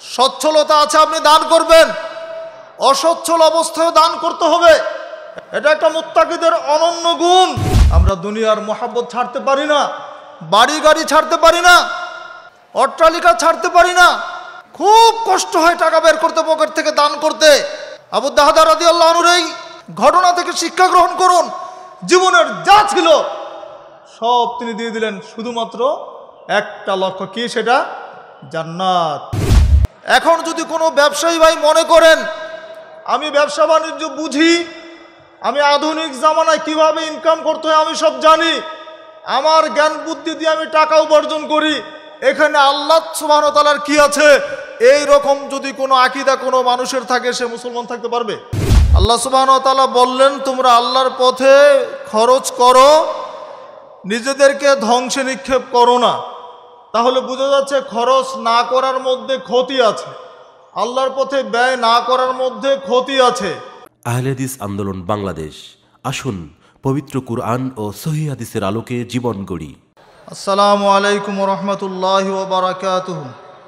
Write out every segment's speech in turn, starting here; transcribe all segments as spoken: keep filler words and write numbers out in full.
সচ্ছলতা আছে আপনি দান করবেন, অসচ্ছল অবস্থায় দান করতে হবে। এটা একটা মুত্তাকিদের অনন্য গুণ। আমরা দুনিয়ার মহাব্বত ছাড়তে পারি না, বাড়ি গাড়ি ছাড়তে পারি না, অট্টালিকা ছাড়তে পারি না। খুব কষ্ট হয় টাকা বের করতে, পকেট থেকে দান করতে। আবু দাহদা রাদিয়াল্লাহু আনহুর এই ঘটনা থেকে শিক্ষা গ্রহণ করুন। জীবনের যা ছিল সব তিনি দিয়ে দিলেন শুধুমাত্র একটা লক্ষ্য, কি সেটা? জান্নাত। এখন যদি কোনো ব্যবসায়ী ভাই মনে করেন আমি ব্যবসা বাণিজ্য বুঝি, আমি আধুনিক জামানায় কিভাবে ইনকাম করতে হয় আমি সব জানি, আমার জ্ঞান বুদ্ধি দিয়ে আমি টাকা উপার্জন করি, এখানে আল্লাহ সুবহানাহু ওয়া তাআলার কি আছে, এই রকম যদি কোনো আকীদা কোনো মানুষের থাকে, সে মুসলমান থাকতে পারবে? আল্লাহ সুবহানাহু ওয়া তাআলা বললেন তোমরা আল্লাহর পথে খরচ করো, নিজেদেরকে ধ্বংসে নিক্ষেপ করো না। তাহলে বোঝা যাচ্ছে খরচ না করার মধ্যে ক্ষতি আছে, আল্লাহর পথে ব্যয় না করার মধ্যে ক্ষতি আছে। আহলে হাদিস আন্দোলন বাংলাদেশ, আসুন পবিত্র কুরআন ও সহিহ হাদিসের আলোকে জীবন গড়ি। আসসালামু আলাইকুম ওয়া রাহমাতুল্লাহি ওয়া বারাকাতুহু।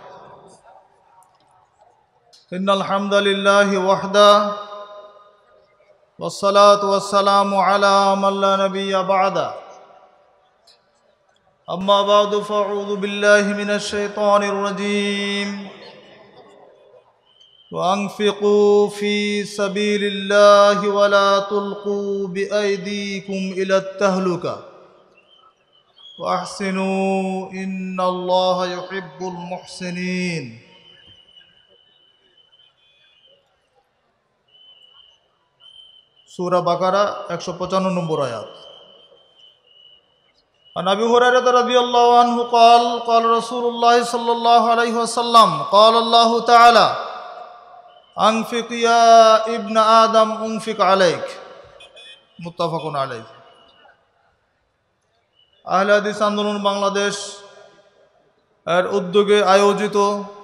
ইন্নাল হামদালিল্লাহি ওয়াহদা ওয়াস সালাতু ওয়াস সালামু আলা মান লা নাবিয়্যা বা'দা। আম্মা বা'দু ফাআউযু বিল্লাহি মিনাশ শাইতানির রাজীম। وأنفقوا في سبيل الله ولا تلقوا بأيديكم إلى التهلكة وأحسنوا إن الله يحب المحسنين। সূরা বাকারা একশো পঞ্চান্ন নম্বর আয়াত। عن أبي هريرة رضي الله عنه قال قال رسول الله صلى الله عليه وسلم قال الله تعالى আনফিক ইয়া ইবনে আদম উনফিক আলাইক। মুত্তাফাকুন আলাইহি। আহলে হাদিস আন্দোলন বাংলাদেশ এর উদ্যোগে আয়োজিত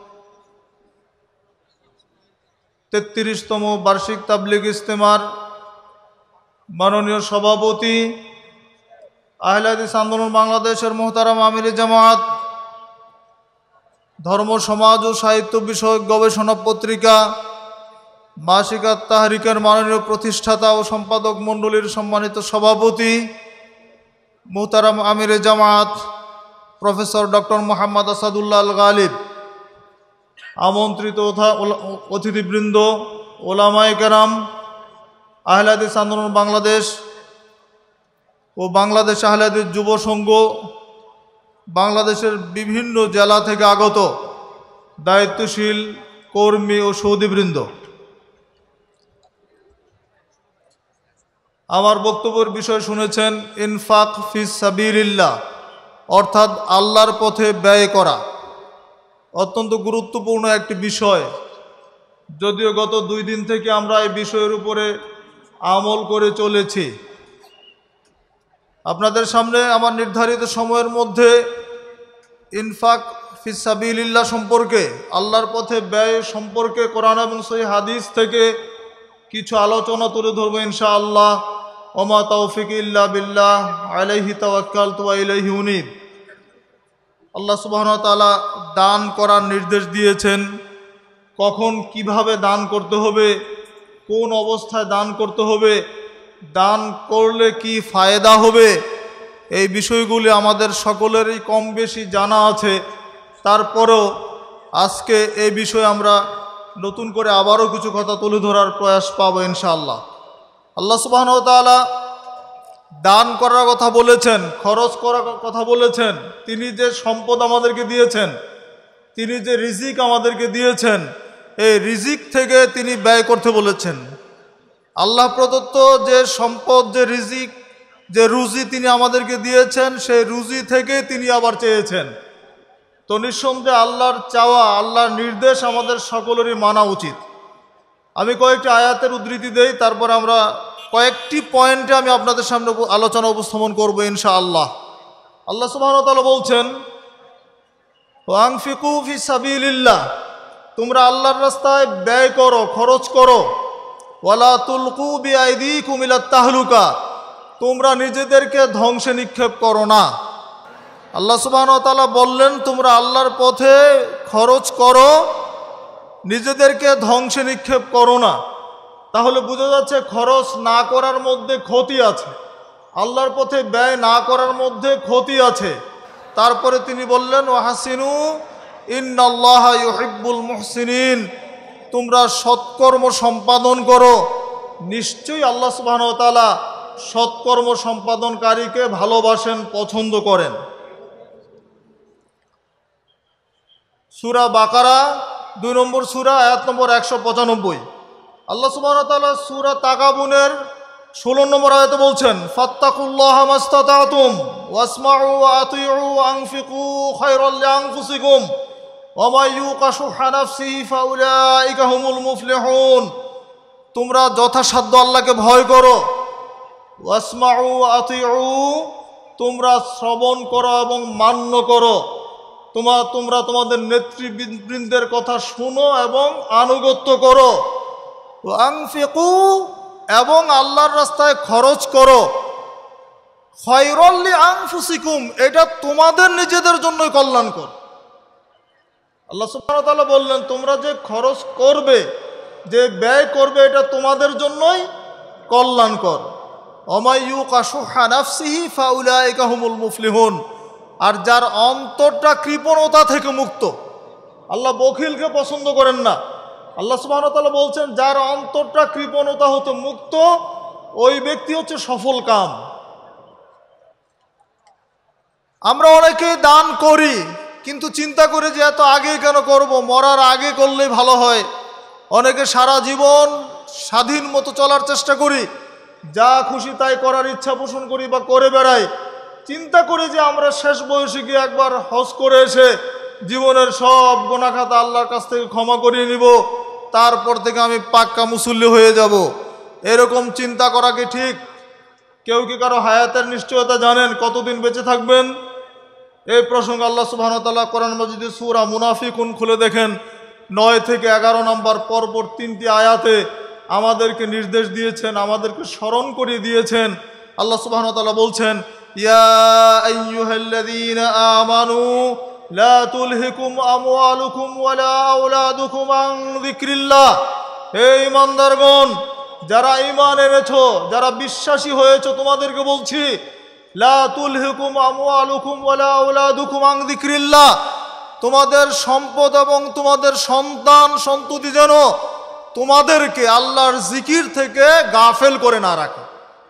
তেত্রিশতম বার্ষিক তাবলীগ ইজতেমার মাননীয় সভাপতি আহলে হাদিস আন্দোলন বাংলাদেশের মুহতারাম আমির জামাত, ধর্ম সমাজ ও সাহিত্য বিষয়ক গবেষণা পত্রিকা মাসিক আত-তাহরিকের মাননীয় প্রতিষ্ঠাতা ও সম্পাদক মণ্ডলীর সম্মানিত সভাপতি মুহতারাম আমির জামাত প্রফেসর ডক্টর মোহাম্মদ আসাদুল্লাহ আল গালিব, আমন্ত্রিত অতিথিবৃন্দ, ওলামায়ে কেরাম, আহলে হাদিস আন্দোলন বাংলাদেশ ও বাংলাদেশ আহলে হাদিস যুব সংঘ, বাংলাদেশের বিভিন্ন জেলা থেকে আগত দায়িত্বশীল কর্মী ও সৌদিবৃন্দ, আমার বক্তব্যের বিষয় শুনেছেন ইনফাক ফিস সাবিলিল্লাহ, অর্থাৎ আল্লাহর পথে ব্যয় করা। অত্যন্ত গুরুত্বপূর্ণ একটি বিষয়, যদিও গত দুই দিন থেকে আমরা এই বিষয়ের উপরে আমল করে চলেছি। আপনাদের সামনে আমার নির্ধারিত সময়ের মধ্যে ইনফাক ফিস সাবিলিল্লাহ সম্পর্কে, আল্লাহর পথে ব্যয় সম্পর্কে কোরআন এবং সহিহ হাদিস থেকে কিছু আলোচনা তুলে ধরবো ইনশাআল্লাহ। ওমা তাওফিক ইল্লা বিল্লাহ, আলাইহি তাওয়াক্কালতু ওয়া ইলাইহি উনীব। আল্লাহ সুবহানাহু ওয়া তাআলা দান করার নির্দেশ দিয়েছেন, কখন কিভাবে দান করতে হবে, কোন অবস্থায় দান করতে হবে, দান করলে কি ফায়দা হবে, এই বিষয়গুলি আমাদের সকলেরই কম বেশি জানা আছে। তারপরেও আজকে এই বিষয়ে আমরা নতুন করে আবারও কিছু কথা তুলে ধরার প্রয়াস পাবো ইনশাআল্লাহ। আল্লাহ সুবহানাহু ওয়া তাআলা দান করার কথা বলেছেন, খরচ করার কথা বলেছেন। তিনি যে সম্পদ আমাদেরকে দিয়েছেন, তিনি যে রিজিক আমাদেরকে দিয়েছেন, এই রিজিক থেকে তিনি ব্যয় করতে বলেছেন। আল্লাহ প্রদত্ত যে সম্পদ, যে রিজিক, যে রুজি তিনি আমাদেরকে দিয়েছেন, সেই রুজি থেকে তিনি আবার চেয়েছেন। তো নিঃসন্দেহে আল্লাহর চাওয়া, আল্লাহর নির্দেশ আমাদের সকলেরই মানা উচিত। আমি কয়েকটি আয়াতের উদ্ধৃতি দেই, তারপর আমরা কয়েকটি পয়েন্টে আমি আপনাদের সামনে আলোচনা উপস্থাপন করব ইনশাআল্লাহ। আল্লাহ সুবহানাহু ওয়া তাআলা বলছেন ওয়ানফিকু ফি সাবিলিল্লাহ, তোমরা আল্লাহর রাস্তায় ব্যয় করো, খরচ করো। ওয়ালা তুলকু বিআইদিকুম ইলাত তাহলুকা, তোমরা নিজেদেরকে ধ্বংসে নিক্ষেপ করো না। আল্লাহ সুবহানাহু ওয়া তাআলা বললেন তোমরা আল্লাহর পথে খরচ করো, নিজেদেরকে ধ্বংসে নিক্ষেপ করো না। তাহলে বোঝা যাচ্ছে খরচ না করার মধ্যে ক্ষতি আছে, আল্লাহর পথে ব্যয় না করার মধ্যে ক্ষতি আছে। তারপরে তিনি বললেন ওয়াহাসিনু ইন্নাল্লাহা ইউহিব্বুল মুহসিনিন, তোমরা সৎকর্ম সম্পাদন করো, নিশ্চয়ই আল্লাহ সুবহানাহু ওয়া তাআলা সৎকর্ম সম্পাদনকারীকে ভালোবাসেন, পছন্দ করেন। সূরা বাকারা দুই নম্বর সূরা আয়াত নম্বর একশো পঁচানব্বই। আল্লাহ সুবহানাহু ওয়া তাআলা সূরা তাগাবুনের ষোলো নম্বর আয়াতে বলছেন ফাত্তাকুল্লাহা মাসতাতাতুম ওয়াসমাউ ওয়া আতিউ ওয়া আনফিকু খায়রাল লিআনফুসিকুম ওয়া মান ইউকা শুহা নাফসিহি ফাউলাইকা হুমুল মুফলিহুন। তোমরা যথাসাধ্য আল্লাহকে ভয় করো, ওয়াসমাউ ওয়া আতিউ, তোমরা শ্রবণ করো এবং মান্য করো, তোমা তোমরা তোমাদের নেতৃবৃন্দের কথা শুনো এবং আনুগত্য করো, ওয়া আনফিকু, এবং আল্লাহর রাস্তায় খরচ করো, খায়রাল লিআনফুসিকুম, এটা তোমাদের নিজেদের জন্যই কল্যাণকর। আল্লাহ সুবহানাহু ওয়া তাআলা বললেন তোমরা যে খরচ করবে, যে ব্যয় করবে, এটা তোমাদের জন্যই কল্যাণকর। ওয়া মান ইউকা শুহা নাফসিহি ফাউলাইকা হুমুল মুফলিহুন, আর যার অন্তরটা কৃপণতা থেকে মুক্ত, আল্লাহ বখিলকে পছন্দ করেন না। আল্লাহ সুবহানাহু ওয়া তাআলা বলছেন যার অন্তরটা কৃপণতা হতে মুক্ত, ওই ব্যক্তি হচ্ছে সফল কাম। আমরা অনেকে দান করি, কিন্তু চিন্তা করি যে এত আগে কেন করব, মরার আগে করলেই ভালো হয়। অনেকে সারা জীবন স্বাধীন মতো চলার চেষ্টা করি, যা খুশি তাই করার ইচ্ছা পোষণ করি বা করে বেড়াই, চিন্তা করি যে আমরা শেষ বয়সে গিয়ে একবার হজ করে এসে জীবনের সব গুনাহ খাতা আল্লাহর কাছ থেকে ক্ষমা করিয়ে নিব, তারপর থেকে আমি পাক্কা মুসল্লি হয়ে যাব। এরকম চিন্তা করা কি ঠিক? কেউ কি কারো হায়াতের নিশ্চয়তা জানেন কতদিন বেঁচে থাকবেন? এই প্রসঙ্গে আল্লাহ সুবহানাহু ওয়া তাআলা কোরআন মাজিদে সূরা মুনাফিকুন খুলে দেখেন, নয় থেকে এগারো নম্বর পরপর তিনটি আয়াতে আমাদেরকে নির্দেশ দিয়েছেন, আমাদেরকে স্মরণ করিয়ে দিয়েছেন। আল্লাহ সুবহানাহু ওয়া তাআলা বলছেন ইয়া আইয়ুহাল্লাযীনা আমানু লা তুলহিকুম আমওয়ালুকুম ওয়ালা আওলাদুকুম আন যিকরিল্লাহ। হে ঈমানদারগণ, যারা ঈমান এনেছো, যারা বিশ্বাসী হয়েছো, তোমাদেরকে বলছি লা তুলহিকুম আমওয়ালুকুম ওয়ালা আওলাদুকুম আন যিকরিল্লাহ, তোমাদের সম্পদ এবং তোমাদের সন্তান সন্ততি যেন তোমাদেরকে আল্লাহর জিকির থেকে গাফেল করে না রাখে।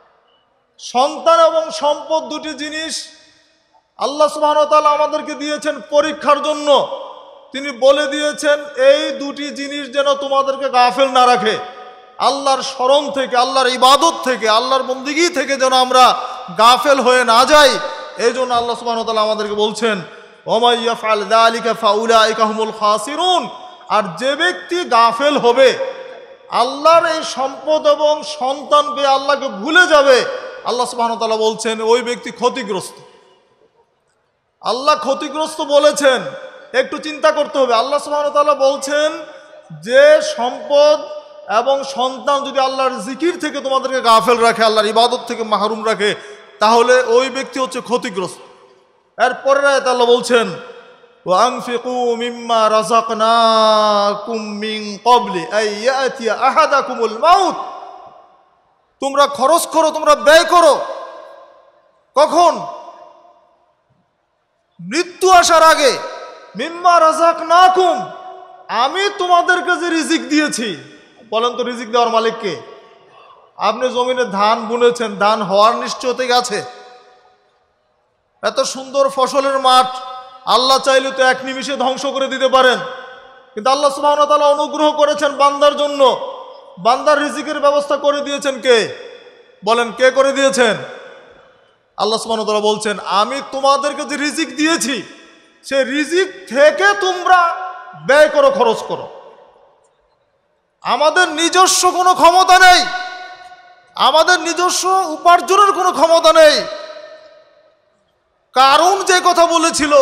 সন্তান এবং সম্পদ দুটি জিনিস আল্লাহ সুবহানাহু ওয়া তাআলা আমাদেরকে দিয়েছেন পরীক্ষার জন্য। তিনি বলে দিয়েছেন এই দুটি জিনিস যেন তোমাদেরকে গাফেল না রাখে, আল্লাহর স্মরণ থেকে, আল্লাহর ইবাদত থেকে, আল্লাহর বন্দেগী থেকে যেন আমরা গাফেল হয়ে না যাই। এই জন্য আল্লাহ সুবহানাহু ওয়া তাআলা আমাদেরকে বলছেন ওয়া মান ইয়াফআল যালিকা ফাউলাইকা হুমুল খাসিরুন। আর যে ব্যক্তি গাফেল হবে, আল্লাহর এই সম্পদ এবং সন্তান পেয়ে আল্লাহকে ভুলে যাবে, আল্লাহ সুবহানাহু ওয়া তাআলা বলছেন ওই ব্যক্তি ক্ষতিগ্রস্ত। আল্লাহ ক্ষতিগ্রস্ত বলেছেন, একটু চিন্তা করতে হবে। আল্লাহ সুবহানাহু ওয়া তাআলা বলছেন যে সম্পদ এবং সন্তান যদি আল্লাহর জিকির থেকে তোমাদেরকে গাফেল রাখে, আল্লাহর ইবাদত থেকে মাহরুম রাখে, তাহলে ওই ব্যক্তি হচ্ছে ক্ষতিগ্রস্ত। এরপরের আয়াতে আল্লাহ বলছেন ওয়া আনফিকু মিম্মা রাযাকনাকুম মিন ক্বাবলি আন ইয়াতিয়া আহাদাকুমুল মাউত। তোমরা খরচ করো, তোমরা ব্যয় করো, কখন? মৃত্যু আসার আগে। মিম্মা রাযাকনাকুম, আমি তোমাদেরকে যে রিজিক দিয়েছি। বলেন তো রিজিক দেওয়ার মালিক কে? আপনি জমিনে ধান বুনেছেন, ধান হওয়ার নিশ্চয়তা আছে? এত সুন্দর ফসলের মাঠ আল্লাহ চাইলে তো এক নিমিষে ধ্বংস করে দিতে পারেন, কিন্তু আল্লাহ সুবহানাহু ওয়া তাআলা অনুগ্রহ করেছেন বান্দার জন্য, বান্দার রিজিকের ব্যবস্থা করে দিয়েছেন কে? বলেন কে করে দিয়েছেন? আল্লাহ সুবহানাহু ওয়া তাআলা বলছেন আমি তোমাদেরকে যে রিজিক দিয়েছি, সেই রিজিক থেকে তোমরা ব্যয় করো, খরচ করো। আমাদের নিজস্ব কোনো ক্ষমতা নেই, আমাদের নিজস্ব উপার্জনের কোনো ক্ষমতা নেই। কারুন যে কথা বলেছিল,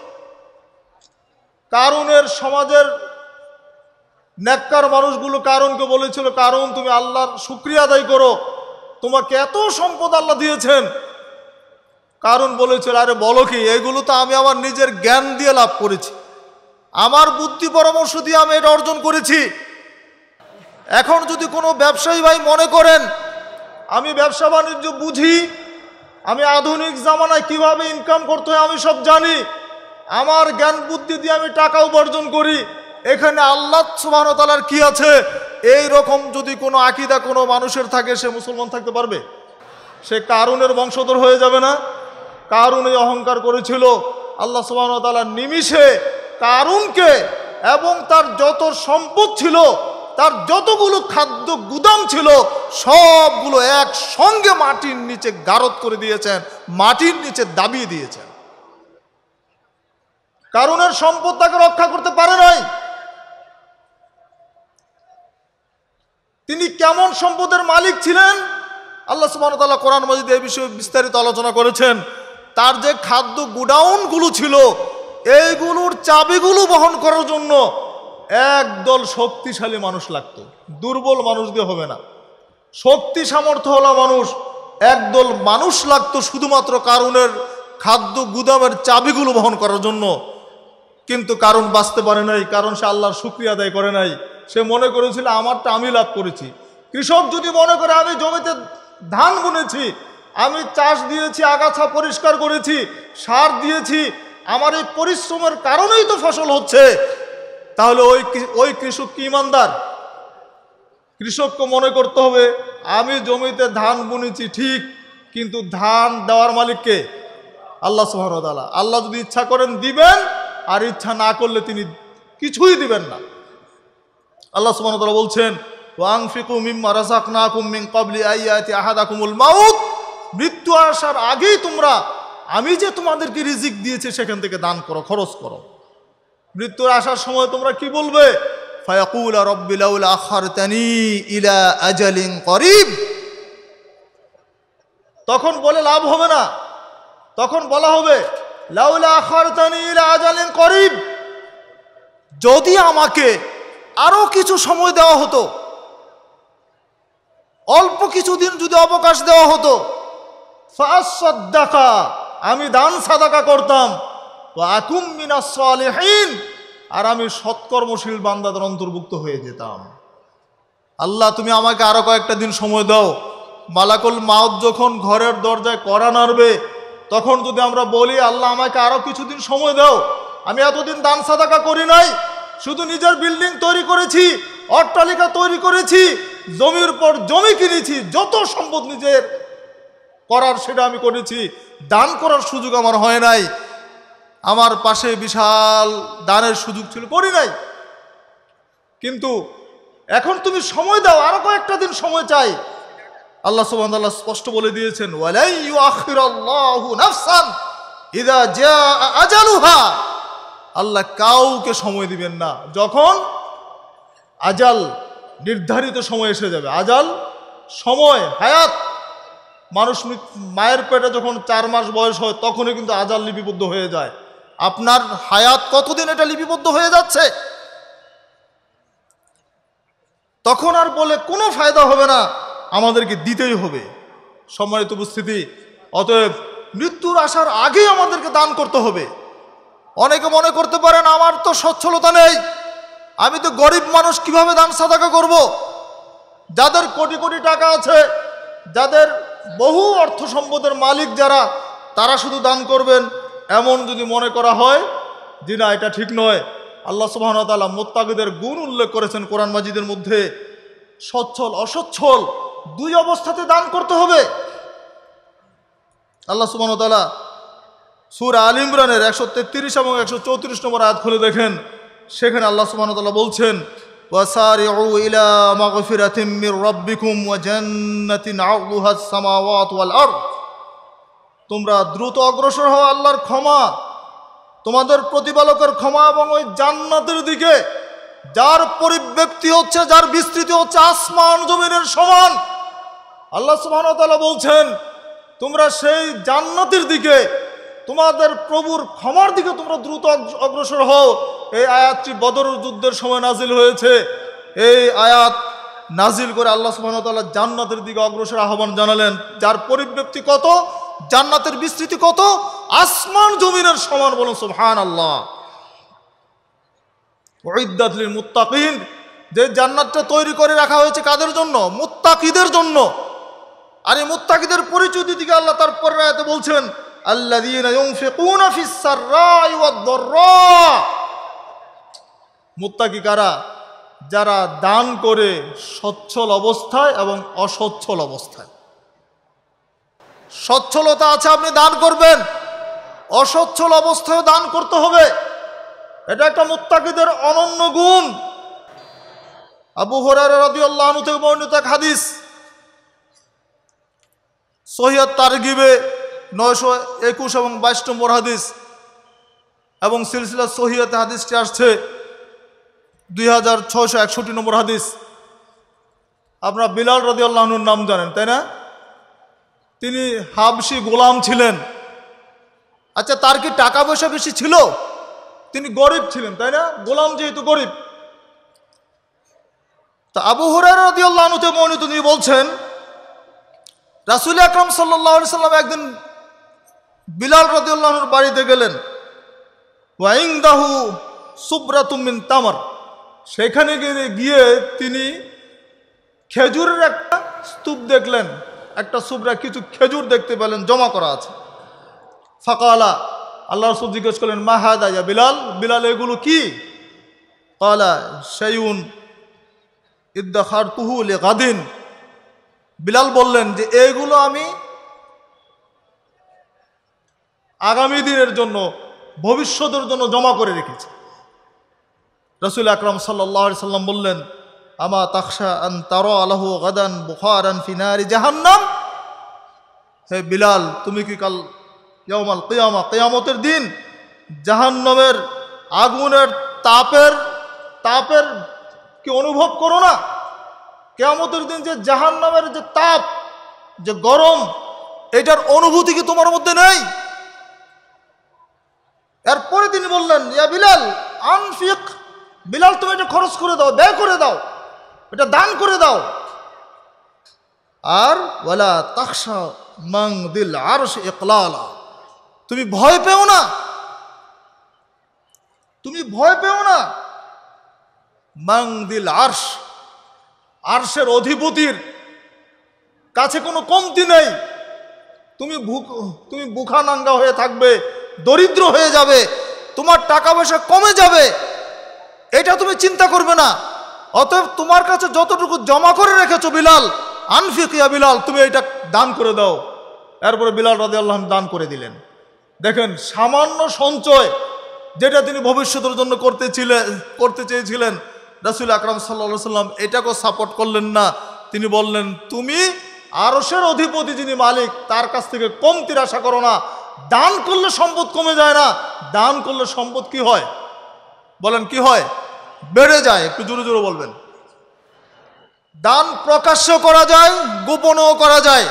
কারুনের সমাজের নেককার মানুষগুলো কারুনকে বলেছিল, কারুন তুমি আল্লাহর শুকরিয়া আদায় করো, তোমাকে এত সম্পদ আল্লাহ দিয়েছেন। কারুন বলেছিল আরে বলো কি, এগুলো তো আমি আমার নিজের জ্ঞান দিয়ে লাভ করেছি, আমার বুদ্ধি পরামর্শ দিয়ে আমি এটা অর্জন করেছি। এখন যদি কোনো ব্যবসায়ী ভাই মনে করেন আমি ব্যবসা বাণিজ্য বুঝি, আমি আধুনিক জামানায় কিভাবে ইনকাম করতে হয় আমি সব জানি, আমার জ্ঞান বুদ্ধি দিয়ে আমি টাকা উপার্জন করি, এখানে আল্লাহ সুবহানাহু ওয়া তাআলার কি আছে, এই রকম যদি কোনো আকীদা কোনো মানুষের থাকে, সে মুসলমান থাকতে পারবে? সে কারুনের বংশধর হয়ে যাবে না? কারুন এই অহংকার করেছিল, আল্লাহ সুবহানাহু ওয়া তাআলা নিমিষে কারুনকে এবং তার যত সম্পদ ছিল, তার যতগুলো খাদ্য গুদাম ছিল, সবগুলো একসঙ্গে মাটির নিচে গারদ করে দিয়েছেন, মাটির নিচে দাবিয়ে দিয়েছেন। কারুনের সম্পদ তাকে রক্ষা করতে পারে নাই। তিনি কেমন সম্পদের মালিক ছিলেন আল্লাহ সুবহানাহু ওয়া তাআলা কোরআন মাজিদে এই বিষয়ে বিস্তারিত আলোচনা করেছেন। তার যে খাদ্য গুডাউনগুলো ছিল, এইগুলোর চাবিগুলো বহন করার জন্য একদল শক্তিশালী মানুষ লাগতো, দুর্বল মানুষ দিয়ে হবে না। শক্তি সামর্থ্য হলো মানুষ, একদল মানুষ লাগতো শুধুমাত্র কারুনের খাদ্য গুদামের চাবিগুলো বহন করার জন্য। কিন্তু কারণ বাঁচতে পারে নাই, কারণ সে আল্লাহর শুকরিয়া আদায় করে নাই। সে মনে করেছিল আমারটা আমি লাভ করেছি। কৃষক যদি মনে করে আমি জমিতে ধান বুনেছি, আমি চাষ দিয়েছি, আগাছা পরিষ্কার করেছি, সার দিয়েছি, আমার এই পরিশ্রমের কারণেই তো ফসল হচ্ছে, তাহলে ওই ওই কৃষক কি ইমানদার? কৃষককে মনে করতে হবে আমি জমিতে ধান বুনেছি ঠিক, কিন্তু ধান দেওয়ার মালিক কে? আল্লাহ সুবহানাহু ওয়া তাআলা। আল্লাহ যদি ইচ্ছা করেন দিবেন, আর ইচ্ছা না করলে তিনি কিছুই দিবেন না। আল্লাহ সুবহানাহু ওয়া তাআলা বলছেন ওয়ানফিকু মিম্মা রাযাকনাকুম মিন ক্বাবলি আইয়াতি আহাদাকুমুল মাউত, মৃত্যু আসার আগেই তোমরা আমি যে তোমাদেরকে রিজিক দিয়েছি সেখান থেকে দান করো, খরচ করো। মৃত্যুর আসার সময় তোমরা কি বলবে? ফায়াকুলা রাব্বি লাউলা আখারতানি ইলা আজালিন করিব। তখন বলে লাভ হবে না, তখন বলা হবে লাউলা আখারতানি ইলা আজালিন করিব, যদি আমাকে আরো কিছু সময় দেওয়া হতো, অল্প কিছুদিন যদি অবকাশ দেওয়া হতো, ফাসাদদাকা, আমি দান সাদাকা করতাম, ওয়া আকুম মিনাস সালিহিন, আর আমি সৎকর্মশীল বান্দাদের অন্তর্ভুক্ত হয়ে যেতাম। আল্লাহ তুমি আমাকে আরো কয়েকটা দিন সময় দাও। মালাকুল মাউত যখন ঘরের দরজায় কড়া নাড়বে, তখন যদি আমরা বলি আল্লাহ আমাকে আরো কিছুদিন সময় দাও, আমি এতদিন দান সাদাকা করি নাই, শুধু নিজের বিল্ডিং তৈরি করেছি, অট্টালিকা তৈরি করেছি, জমির পর জমি কিনেছি, যত সম্পদ নিজের করার সেটা আমি করেছি, দান করার সুযোগ আমার হয় নাই। আমার পাশে বিশাল দানের সুযোগ ছিল, করি নাই। কিন্তু এখন তুমি সময় দাও, আরো কয়েকটা দিন সময় চাই। আল্লাহ সুবহানাহু ওয়া তাআলা স্পষ্ট বলে দিয়েছেন ওয়ালা ইউআখিরুল্লাহু নাফসান ইযা জাআ আজালুহা, আল্লাহ কাউকে সময় দিবেন না যখন আজাল নির্ধারিত সময় এসে যাবে। আজাল সময়, হায়াত। মানুষ মায়ের পেটে যখন চার মাস বয়স হয় তখনই কিন্তু আজাল লিপিবদ্ধ হয়ে যায়। আপনার হায়াত কতদিন এটা লিপিবদ্ধ হয়ে যাচ্ছে, তখন আর বলে কোনো ফায়দা হবে না, আমাদেরকে দিতেই হবে। সম্মানিত উপস্থিতি, অতএব মৃত্যুর আসার আগেই আমাদেরকে দান করতে হবে। অনেকে মনে করতে পারেন আমার তো সচ্ছলতা নেই, আমি তো গরিব মানুষ, কিভাবে দান সাদাকা করব? যাদের কোটি কোটি টাকা আছে, যাদের বহু অর্থ সম্পদের মালিক যারা, তারা শুধু দান করবেন, এমন যদি মনে করা হয়, জি না, এটা ঠিক নয়। আল্লাহ সুবহানাহু ওয়া তাআলা মুত্তাকিদের গুণ উল্লেখ করেছেন কোরআন মাজিদের মধ্যে। সচ্ছল অসচ্ছল দুই অবস্থাতে দান করতে হবে। আল্লাহ সুবহানাহু ওয়া তাআলা সূরা আল ইমরানের একশো তেত্রিশ এবং একশো চৌত্রিশ নম্বর আয়াত খুলে দেখেন, সেখানে আল্লাহ সুবহানাহু ওয়া তাআলা বলছেন ওয়াসারিউ ইলা মাগফিরাতিম মির রাব্বিকুম ওয়া জান্নাতিন আরদুহাস সামাওয়াতু ওয়াল আরদ, তোমরা দ্রুত অগ্রসর হও আল্লাহর ক্ষমা, তোমাদের প্রতিপালকের ক্ষমা এবং ওই জান্নাতের দিকে, যার পরিব্যাপ্তি হচ্ছে, যার বিস্তৃতি হচ্ছে আসমান জমিনের সমান। আল্লাহ সুবহানাহু ওয়া তাআলা বলছেন তোমরা সেই জান্নাতের দিকে, তোমাদের প্রভুর ক্ষমার দিকে তোমরা দ্রুত অগ্রসর হও। এই আয়াতটি বদর যুদ্ধের সময় নাজিল হয়েছে। এই আয়াত নাজিল করে আল্লাহ সুবহানাহু ওয়া তাআলা জান্নাতের দিকে অগ্রসর আহ্বান জানালেন, যার পরিব্যাপ্তি কত, জান্নাতের বিস্তৃতি কত, আসমান জমিনের সমান। বলুন সুবহানাল্লাহ। উইদ্দাত লিল মুত্তাকিন, যে জান্নাতটা তৈরি করে রাখা হয়েছে কাদের জন্য? মুত্তাকিদের জন্য। আর এই মুত্তাকিদের পরিচয় দিতে গিয়ে আল্লাহ তার পরের আয়াতে বলছেন আল্লাযীনা ইউনফিকুনা ফিস সাররাই ওয়াদ দাররা। মুত্তাকি কারা? যারা দান করে সচ্ছল অবস্থায় এবং অসচ্ছল অবস্থায়। সচ্ছলতা আছে, আপনি দান করবেন, অসচ্ছল অবস্থায় দান করতে হবে। এটা একটা মুত্তাকিদের অনন্য গুণ। আবু হুরায়রা রাদিয়াল্লাহু আনহু থেকে বর্ণিত এক হাদিস, সহিহ তারগিবে নয়শো একুশ এবং বাইশ নম্বর হাদিস, এবং সিলসিলা সহিহতে হাদিসটি আসছে দুই হাজার ছয়শো একষট্টি নম্বর হাদিস। আপনারা বিলাল রাদিয়াল্লাহু আনহুর নাম জানেন, তাই না? তিনি হাবশি গোলাম ছিলেন। আচ্ছা, তার কি টাকা পয়সা বেশি ছিল? তিনি গরিব ছিলেন, তাই না? গোলাম যেহেতু গরিব। তা আবু হুরায়রা রাদিয়াল্লাহু আনহু থেকে বর্ণিত, তিনি বলছেন রাসূল আকরাম সাল্লাল্লাহু আলাইহি সাল্লাম একদিন বিলাল রাদিয়াল্লাহু আনহুর বাড়িতে গেলেন। ওয়া ইনদাহু সুবরাতুম মিন তামর, সেখানে গিয়ে তিনি খেজুরের একটা স্তূপ দেখলেন, একটা সুবরা, কিছু খেজুর দেখতে পেলেন জমা করা আছে। ফাকালা, আল্লাহ রাসূল জিজ্ঞেস করলেন মা হাদা ইয়া বিলাল, বিলাল এগুলো কি? ক্বালা শাইউন ইদ্দাখারতুহু লিগাদিন। বিলাল বললেন যে এগুলো আমি আগামী দিনের জন্য, ভবিষ্যতের জন্য জমা করে রেখেছি। রাসূল আকরাম সাল্লাল্লাহু আলাইহি সাল্লাম বললেন আমা তাখশা আন তারা লাহু গাদান বুখারান ফি নারি জাহান্নাম। হে বিলাল, তুমি কি কাল ইয়াউমাল কিয়ামা, কিয়ামতের দিন জাহান্নামের আগুনের তাপের তাপের কি অনুভব করো না? কিয়ামতের দিন যে জাহান্নামের যে তাপ, যে গরম, এটার অনুভূতি কি তোমার মধ্যে নেই? এরপরে তিনি বললেন ইয়া বিলাল আনফিক, বিলাল তুমি এটা খরচ করে দাও, ব্যয় করে দাও, এটা দান করে দাও। আর ওয়ালা তাখশা মান দিল আরশ ইকলালা, তুমি ভয় পেও না, তুমি ভয় পেও না মান দিল আরশ, আরশের অধিপতির কাছে কোনো কমতি নেই। তুমি তুমি বুখা নাঙ্গা হয়ে থাকবে, দরিদ্র হয়ে যাবে, তোমার টাকা পয়সা কমে যাবে, এটা তুমি চিন্তা করবে না। অতএব তোমার কাছে যতটুকু জমা করে রেখেছো বিলাল, আনফিক ইয়া বিলাল, তুমি এটা দান করে দাও। এরপরে বিলাল রাদিয়াল্লাহু আনহু দান করে দিলেন। দেখেন, সামান্য সঞ্চয় যেটা তিনি ভবিষ্যতের জন্য করতে ছিলেন করতে চেয়েছিলেন, রাসূল আকরাম সাল্লাল্লাহু আলাইহি সাল্লাম এটাকেও সাপোর্ট করলেন না। তিনি বললেন তুমি আরশের অধিপতি যিনি মালিক, তার কাছ থেকে কমতির আশা করো না। দান করলে সম্পদ কমে যায় না, দান করলে সম্পদ কি হয় বলেন? কি হয়? বেড়ে যায়। একটু জোরে জোরে বলবেন। দান প্রকাশ্য করা যায়, গোপনেও করা যায়।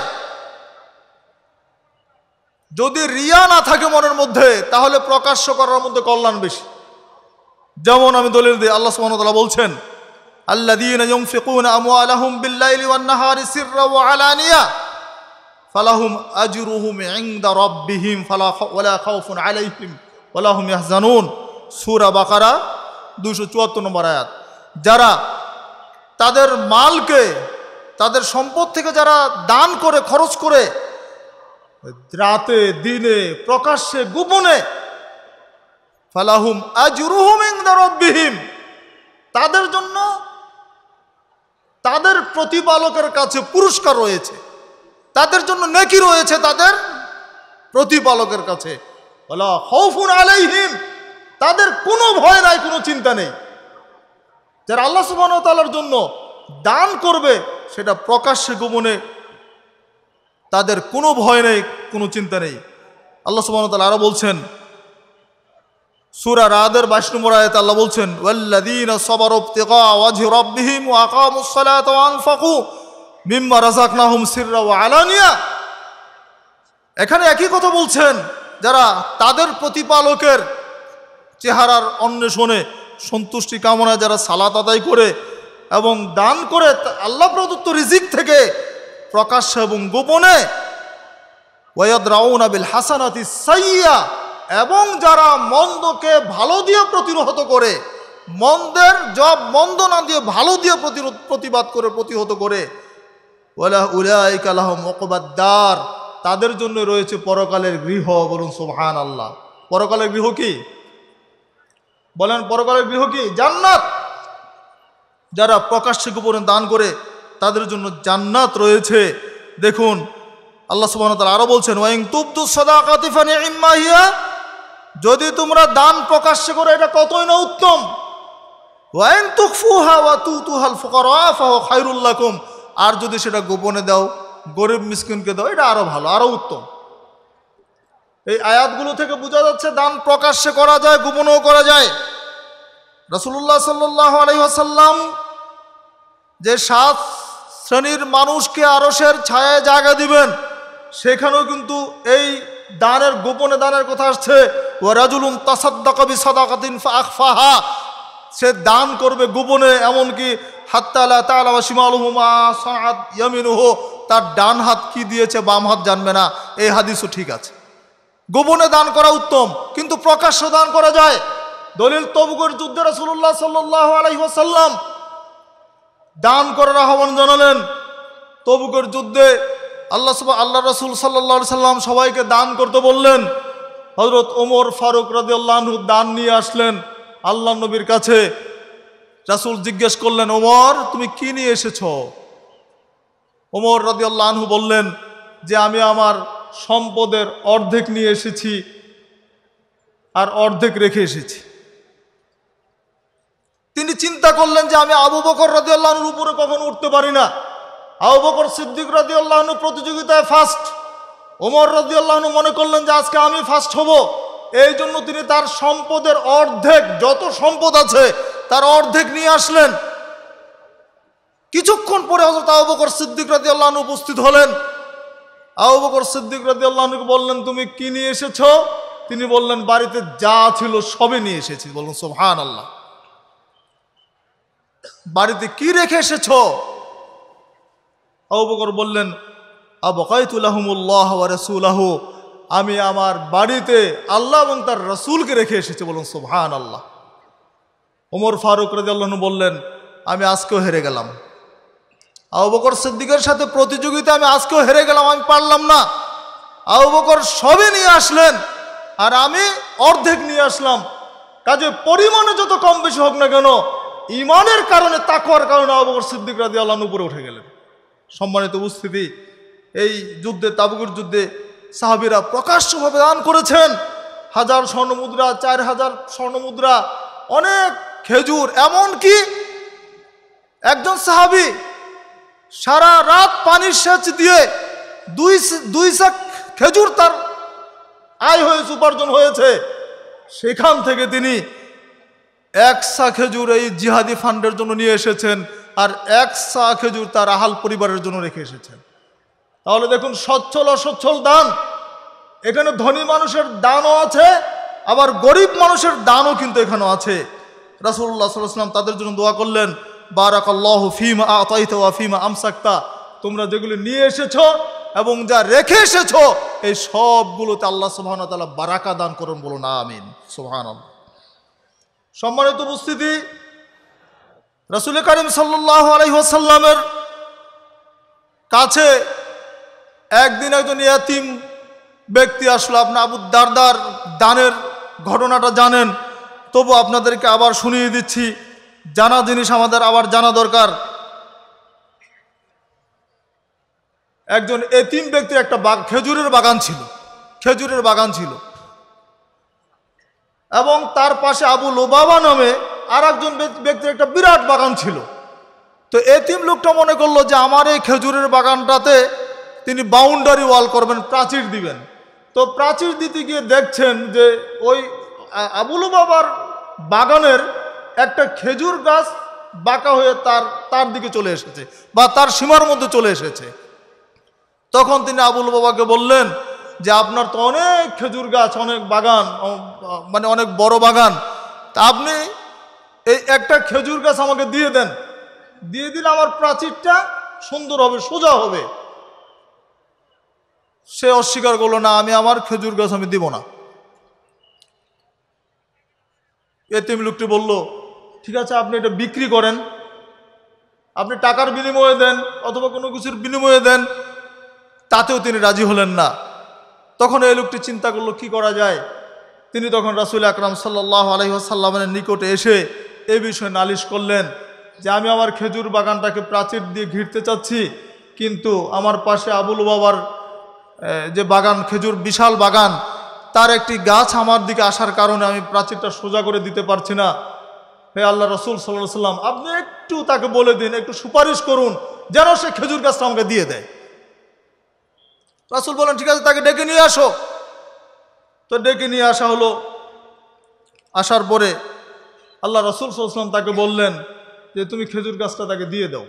যদি রিয়া না থাকে মনের মধ্যে, তাহলে প্রকাশ্য করার মধ্যে কল্যাণ বেশি। যেমন আমি দলিল দিই, আল্লাহ সুবহানাহু ওয়া তাআলা বলছেন আল্লাযীনা ইউনফিকুনা আমওয়ালাহুম বিল-লাইলি ওয়ান-নাহারি সিররা ওয়া আলানিয়া ফালাহুম আজরুহুম ইনদা রাব্বিহিম ফালা ওয়ালা খাউফুন আলাইহিম ওয়ালা হুম ইয়াহজানুন। সূরা বাকারা দুইশো চুয়াত্তর নম্বর আয়াত। যারা তাদের মালকে, তাদের সম্পদ থেকে যারা দান করে, খরচ করে, রাতে দিনে প্রকাশ্যে গোপনে, ফালাহুম আজরুহুম ইনদা রাব্বিহিম, তাদের জন্য তাদের প্রতিপালকের কাছে পুরস্কার রয়েছে, তাদের জন্য নেকি রয়েছে তাদের প্রতিপালকের কাছে। ওয়ালা খাউফুন আলাইহিম, তাদের কোনো ভয় নাই, কোনো চিন্তা নেই। যারা আল্লাহ সুবহানাহু ওয়া তাআলার জন্য দান করবে, সেটা প্রকাশ্যে গোপনে, তাদের কোনো ভয় নেই, কোনো চিন্তা নেই। আল্লাহ সুবহানাহু ওয়া তাআলা আরো বলছেন সূরা রাদের বাইশ নম্বর আয়াতে আল্লাহ বলছেন ওয়াল্লাযীনা সাবারু ইবতিগা ওয়াজহি রাব্বিহিম ওয়া আকামুস সালাতা ওয়া আনফাকু মিম্মা রাযাকনাহুম সিররা ওয়া আলানিয়া। এখানে একই কথা বলছেন, যারা তাদের প্রতিপালকের চেহারার অন্বেষণে, সন্তুষ্টি কামনায় যারা সালাত আদায় করে এবং দান করে আল্লাহ প্রদত্ত রিজিক থেকে প্রকাশ্য এবং গোপনে, ওয়ায়াদরাউনা বিল হাসানাতি সাইয়্যা, এবং যারা মন্দকে ভালো দিয়ে প্রতিহত করে, মন্দের জব মন্দ না দিয়ে ভালো দিয়ে প্রতিরোধ প্রতিবাদ করে প্রতিহত করে ওয়ালা উলাইকা লাহুম উকবাদ-দার, তাদের জন্য রয়েছে পরকালের গৃহ। বলুন সুবহানাল্লাহ। পরকালের গৃহ কি বলেন? পরকালের গৃহ কি? জান্নাত। যারা প্রকাশ্যে গোপনে দান করে তাদের জন্য জান্নাত রয়েছে। দেখুন আল্লাহ সুবহানাহু ওয়া তাআলা আরো বলছেন, ওয়া ইন তুবদু সাদাকাতি ফানি'ম্মা হিয়া, যদি তোমরা দান প্রকাশ্যে করো এটা কতই না উত্তম। ওয়া ইন তুখফুহা ওয়া তুতুহাল ফুকারা ফাহুয়া খায়রুল লাকুম, আর যদি সেটা গোপনে দাও, গরিব মিসকিনকে দাও, এটা আরো ভালো, আরো উত্তম। এই আয়াতগুলো থেকে বোঝা যাচ্ছে দান প্রকাশ্যে করা যায়, গোপনেও করা যায়। রাসূলুল্লাহ সাল্লাল্লাহু আলাইহি ওয়াসাল্লাম যে সাত শ্রেণীর মানুষকে আরশের ছায়ায় জায়গা দিবেন, সেখানেও কিন্তু এই দানের গোপনে দানের কথা আসছে। ওয়া রাজুলুন তাসাদ্দাকা বিসাদাকাতিন ফাআখফাহা, সে দান করবে গোপনে, এমনকি হাত্তা লা তা'লামা শিমালুহু মা সাআত ইয়ামিনুহু, তার ডান হাত কি দিয়েছে বাম হাত জানবে না। এই হাদিসও ঠিক আছে। গোপনে দান করা উত্তম, কিন্তু প্রকাশ্য দান করা যায়। দলিল তবুকের যুদ্ধে রাসূলুল্লাহ সাল্লাল্লাহু আলাইহি ওয়াসাল্লাম দান করার আহ্বান জানালেন। তবুকের যুদ্ধে আল্লাহ সুবহান আল্লাহ রাসূল সাল্লাল্লাহু আলাইহি সাল্লাম সবাইকে দান করতে বললেন। হযরত ওমর ফারুক রাদিয়াল্লাহু আনহু দান নিয়ে আসলেন আল্লাহ নবীর কাছে। রাসূল জিজ্ঞেস করলেন, ওমর তুমি কি নিয়ে এসেছো? ওমর রাদিয়াল্লাহু আনহু বললেন যে আমি আমার সম্পদের অর্ধেক নিয়ে এসেছি আর অর্ধেক রেখে এসেছি। তিনি চিন্তা করলেন যে আমি আবু বকর রাদিয়াল্লাহু আনহুর উপরে কখনো উঠতে পারি না। আবু বকর সিদ্দিক রাদিয়াল্লাহু আনহু প্রতিযোগিতায় ফার্স্ট। ওমর রাদিয়াল্লাহু আনহু মনে করলেন যে আজকে আমি ফার্স্ট হব। এই জন্য তিনি তার সম্পদের অর্ধেক, যত সম্পদ আছে তার অর্ধেক নিয়ে আসলেন। কিছুক্ষণ পরে হযরত আবু বকর সিদ্দিক রাদিয়াল্লাহু আনহু উপস্থিত হলেন। আবু বকর সিদ্দিক রাদিয়াল্লাহু আনহুকে বললেন, তুমি কি নিয়ে এসেছো? তিনি বললেন, বাড়িতে যা ছিল সবই নিয়ে এসেছি। বলুন সুবহানাল্লাহ। বাড়িতে কি রেখে এসেছো? আবু বকর বললেন, আবকাইতু লাহুমুল্লাহ ওয়া রাসূলুহু, আমি আমার বাড়িতে আল্লাহ এবং তার রাসূলকে রেখে এসেছি। বলুন সুবহানাল্লাহ। ওমর ফারুক রাদিয়াল্লাহু আনহু বললেন, আমি আজকেও হেরে গেলাম। আবু বকর সিদ্দিকের সাথে প্রতিযোগিতা আমি আজকেও হেরে গেলাম, আমি পারলাম না। আবু বকর সবই নিয়ে আসলেন আর আমি অর্ধেক নিয়ে আসলাম। কাজে পরিমাণে যত কম বেশি হোক না কেন, ইমানের কারণে, তাকওয়ার কারণে আবু বকর সিদ্দিক রাদিয়াল্লাহু আনহু উপরে উঠে গেলেন। সম্মানিত উপস্থিতি, এই যুদ্ধে, তাবুকের যুদ্ধে সাহাবীরা প্রকাশ্যভাবে দান করেছেন। হাজার স্বর্ণমুদ্রা, চার হাজার স্বর্ণমুদ্রা, অনেক খেজুর। এমনকি একজন সাহাবী সারা রাত পানির সেচ দিয়ে দুই দুই সাক খেজুর তার আয় হয়েছে, উপার্জন হয়েছে। সেখান থেকে তিনি এক সা খেজুর এই জিহাদি ফান্ডের জন্য নিয়ে এসেছেন, আর এক সা খেজুর তার আহাল পরিবারের জন্য রেখে এসেছেন। তাহলে দেখুন, সচ্ছল অসচ্ছল দান। এখানে ধনী মানুষের দানও আছে, আবার গরিব মানুষের দানও কিন্তু এখানে আছে। রাসূলুল্লাহ সাল্লাল্লাহু আলাইহি ওয়াসাল্লাম তাদের জন্য দোয়া করলেন, বারাকাল্লাহু ফীমা আতাইতা ওয়া ফীমা আমসাকতা, তোমরা যেগুলো নিয়ে এসেছো এবং যা রেখে এসেছো এই সবগুলোতে আল্লাহ সুবহানাহু ওয়া তাআলা বারাকা দান করুন। বলুন আমিন। সুবহানাল্লাহ। সম্মানিত উপস্থিতি, রাসূল কারীম সাল্লাল্লাহু আলাইহি ওয়াসাল্লামের কাছে একদিন একজন ইয়াতীম ব্যক্তি আসলো। আপনি আবু দারদার দানের ঘটনাটা জানেন, তবু আপনাদেরকে আবার শুনিয়ে দিচ্ছি। জানা জিনিস আমাদের আবার জানা দরকার। একজন এতিম ব্যক্তির একটা বাগ খেজুরের বাগান ছিল, খেজুরের বাগান ছিল এবং তার পাশে আবু লুবাবা নামে আর একজন ব্যক্তির একটা বিরাট বাগান ছিল। তো এতিম লোকটা মনে করলো যে আমার এই খেজুরের বাগানটাতে তিনি বাউন্ডারি ওয়াল করবেন, প্রাচীর দিবেন। তো প্রাচীর দিতে গিয়ে দেখছেন যে ওই আবু লুবাবার বাগানের একটা খেজুর গাছ বাঁকা হয়ে তার তার দিকে চলে এসেছে বা তার সীমার মধ্যে চলে এসেছে। তখন তিনি আবু লুবাবাকে বললেন যে আপনার তো অনেক খেজুর গাছ, অনেক বাগান, মানে অনেক বড় বাগান, তা আপনি এই একটা খেজুর গাছ আমাকে দিয়ে দেন, দিয়ে দিলে আমার প্রাচীরটা সুন্দর হবে, সোজা হবে। সে অস্বীকার করলো, না আমি আমার খেজুর গাছ আমি দিব না। এতিম লোকটি বলল, ঠিক আছে আপনি এটা বিক্রি করেন, আপনি টাকার বিনিময়ে দেন অথবা কোনো কিছুর বিনিময়ে দেন। তাতেও তিনি রাজি হলেন না। তখন এই লোকটি চিন্তা করলো কি করা যায়। তিনি তখন রাসূল আকরাম সাল্লাল্লাহু আলাইহি ওয়াসাল্লামের নিকটে এসে এই বিষয়ে নালিশ করলেন যে আমি আমার খেজুর বাগানটাকে প্রাচীর দিয়ে ঘিরতে চাচ্ছি, কিন্তু আমার পাশে আবু লুবাবার যে বাগান, খেজুর বিশাল বাগান, তার একটি গাছ আমার দিকে আসার কারণে আমি প্রাচীরটা সোজা করে দিতে পারছি না। হে আল্লাহ রসুল সাল্লাল্লাহু আলাইহি ওয়াসাল্লাম, আপনি একটু তাকে বলে দিন, একটু সুপারিশ করুন যেন সে খেজুর গাছটা আমাকে দিয়ে দেয়। রাসূল বলেন ঠিক আছে, তাকে ডেকে নিয়ে আসো। তো ডেকে নিয়ে আসা হলো। আসার পরে আল্লাহ রসুল সাল্লাল্লাহু আলাইহি ওয়াসাল্লাম তাকে বললেন যে তুমি খেজুর গাছটা তাকে দিয়ে দাও।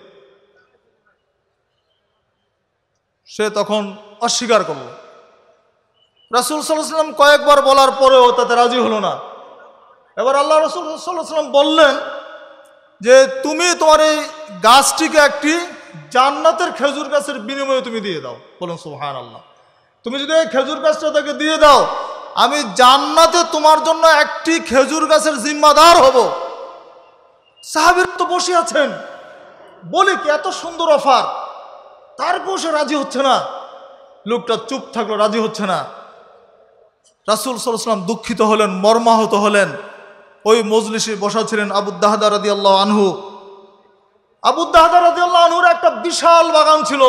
সে তখন অস্বীকার করল। রাসূল সাল্লাল্লাহু আলাইহি ওয়াসাল্লাম কয়েকবার বলার পরেও তাতে রাজি হলো না। এবার আল্লাহ রসুল সাল্লাল্লাহু আলাইহি ওয়াসাল্লাম বললেন যে তুমি তোমার এই গাছটিকে একটি জান্নাতের খেজুর গাছের বিনিময়ে তুমি দিয়ে দাও। বলুন সুবহানাল্লাহ। তুমি যদি এই খেজুর গাছটা তাকে দিয়ে দাও, আমি জান্নাতে তোমার জন্য একটি খেজুর গাছের জিম্মাদার হব। সাহাবীরা তো বসে আছেন, বলে কি এত সুন্দর অফার, তারপর সে রাজি হচ্ছে না। লোকটা চুপ থাকলো, রাজি হচ্ছে না। রাসূল সাল্লাল্লাহু আলাইহি ওয়াসাল্লাম দুঃখিত হলেন, মর্মাহত হলেন। ওই মজলিসে বসা ছিলেন আবু দাহদা রাদিয়াল্লাহু আনহু। আবু দাহদা রাদিয়াল্লাহু আনহুর একটা বিশাল বাগান ছিল,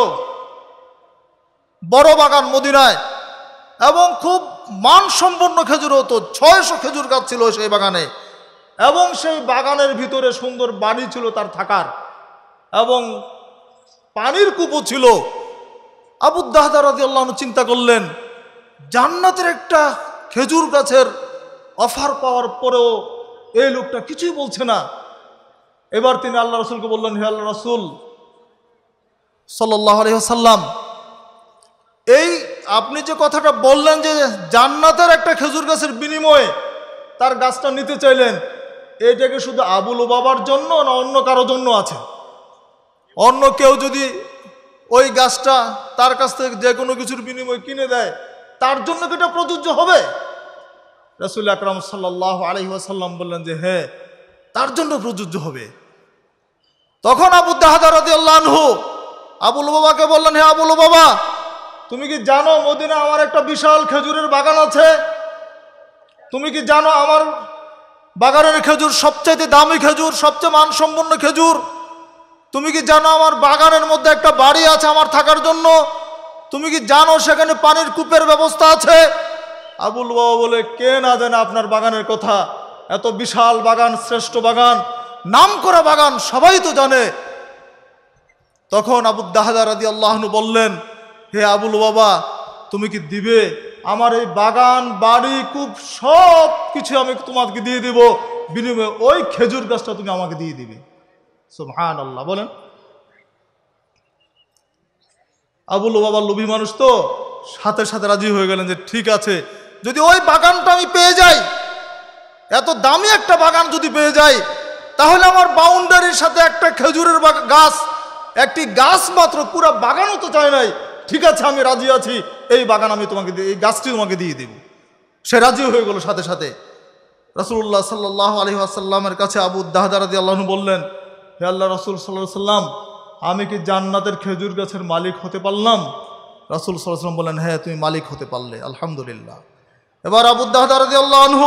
বড় বাগান মদিনায়, এবং খুব মানসম্পন্ন খেজুর হতো। ছয়শো খেজুর গাছ ছিল সেই বাগানে, এবং সেই বাগানের ভিতরে সুন্দর বাড়ি ছিল তার থাকার, এবং পানির কূপও ছিল। আবু দাহদা রাদিয়াল্লাহু আনহু চিন্তা করলেন, জান্নাতের একটা খেজুর গাছের অফার পাওয়ার পরেও এই লোকটা কিছুই বলছে না। এবার তিনি আল্লাহ রসুলকে বললেন, হে আল্লাহ রসুল সাল্লাল্লাহু আলাইহি ওয়াসাল্লাম, এই আপনি যে কথাটা বললেন যে জান্নাতের একটা খেজুর গাছের বিনিময়ে তার গাছটা নিতে চাইলেন, এইটাকে শুধু আবু লুবাবার জন্য না অন্য কারো জন্য আছে? অন্য কেউ যদি ওই গাছটা তার কাছ থেকে যে কোনো কিছুর বিনিময়ে কিনে দেয়, তার জন্য কি এটা প্রযোজ্য হবে? রাসূল আকরাম সাল্লাল্লাহু আলাইহি ওয়াসাল্লাম বললেন যে হ্যাঁ, তার জন্য প্রযোজ্য হবে। তখন আবু দাহদা রাদিয়াল্লাহু আনহু আবু লুবাবাকে বললেন, হে আবু লুবাবা, তুমি কি জানো মদিনা আমার একটা বিশাল খেজুরের বাগান আছে? তুমি কি জানো আমার বাগানের খেজুর সবচেয়ে দামি খেজুর, সবচেয়ে মানসম্পন্ন খেজুর? তুমি কি জানো আমার বাগানের মধ্যে একটা বাড়ি আছে আমার থাকার জন্য? তুমি কি জানো সেখানে পানির কূপের ব্যবস্থা আছে? আবু লুবাবা বলে, কে না জানে আপনার বাগানের কথা, এত বিশাল বাগান, শ্রেষ্ঠ বাগান, নামকরা বাগান, সবাই তো জানে। তখন আবু দাহদা রাদিয়াল্লাহু আনহু বললেন, হে আবু লুবাবা, তুমি কি দিবে? আমার এই বাগান, বাড়ি, কূপ সব কিছু আমি তোমাকে দিয়ে দিব, বিনিময়ে ওই খেজুর গাছটা তুমি আমাকে দিয়ে দিবে। সুবহানাল্লাহ বলেন। আবু লুবাবা লোভী মানুষ তো, সাথে সাথে রাজি হয়ে গেলেন যে ঠিক আছে, যদি ওই বাগানটা আমি পেয়ে যাই, এত দামি একটা বাগান যদি পেয়ে যাই, তাহলে আমার বাউন্ডারির সাথে একটা খেজুরের গাছ, একটি গাছ মাত্র, পুরো বাগানও তো চাই নাই, ঠিক আছে আমি রাজি আছি, এই বাগান আমি তোমাকে, এই গাছটি তোমাকে দিয়ে দেব। সে রাজি হয়ে গেল সাথে সাথে। রাসূলুল্লাহ সাল্লাল্লাহু আলাইহি ওয়াসাল্লামের কাছে আবু দাহদা রাদিয়াল্লাহু আনহু বললেন, হে আল্লাহ রাসূল সাল্লাল্লাহু আলাইহি ওয়াসাল্লাম, আমি কি জান্নাতের খেজুর গাছের মালিক হতে পারলাম? রাসূল সাল্লাল্লাহু আলাইহি ওয়াসাল্লাম বললেন, হ্যাঁ তুমি মালিক হতে পারলে, আলহামদুলিল্লাহ। এবার আবু দাহদা রাদিয়াল্লাহু আনহু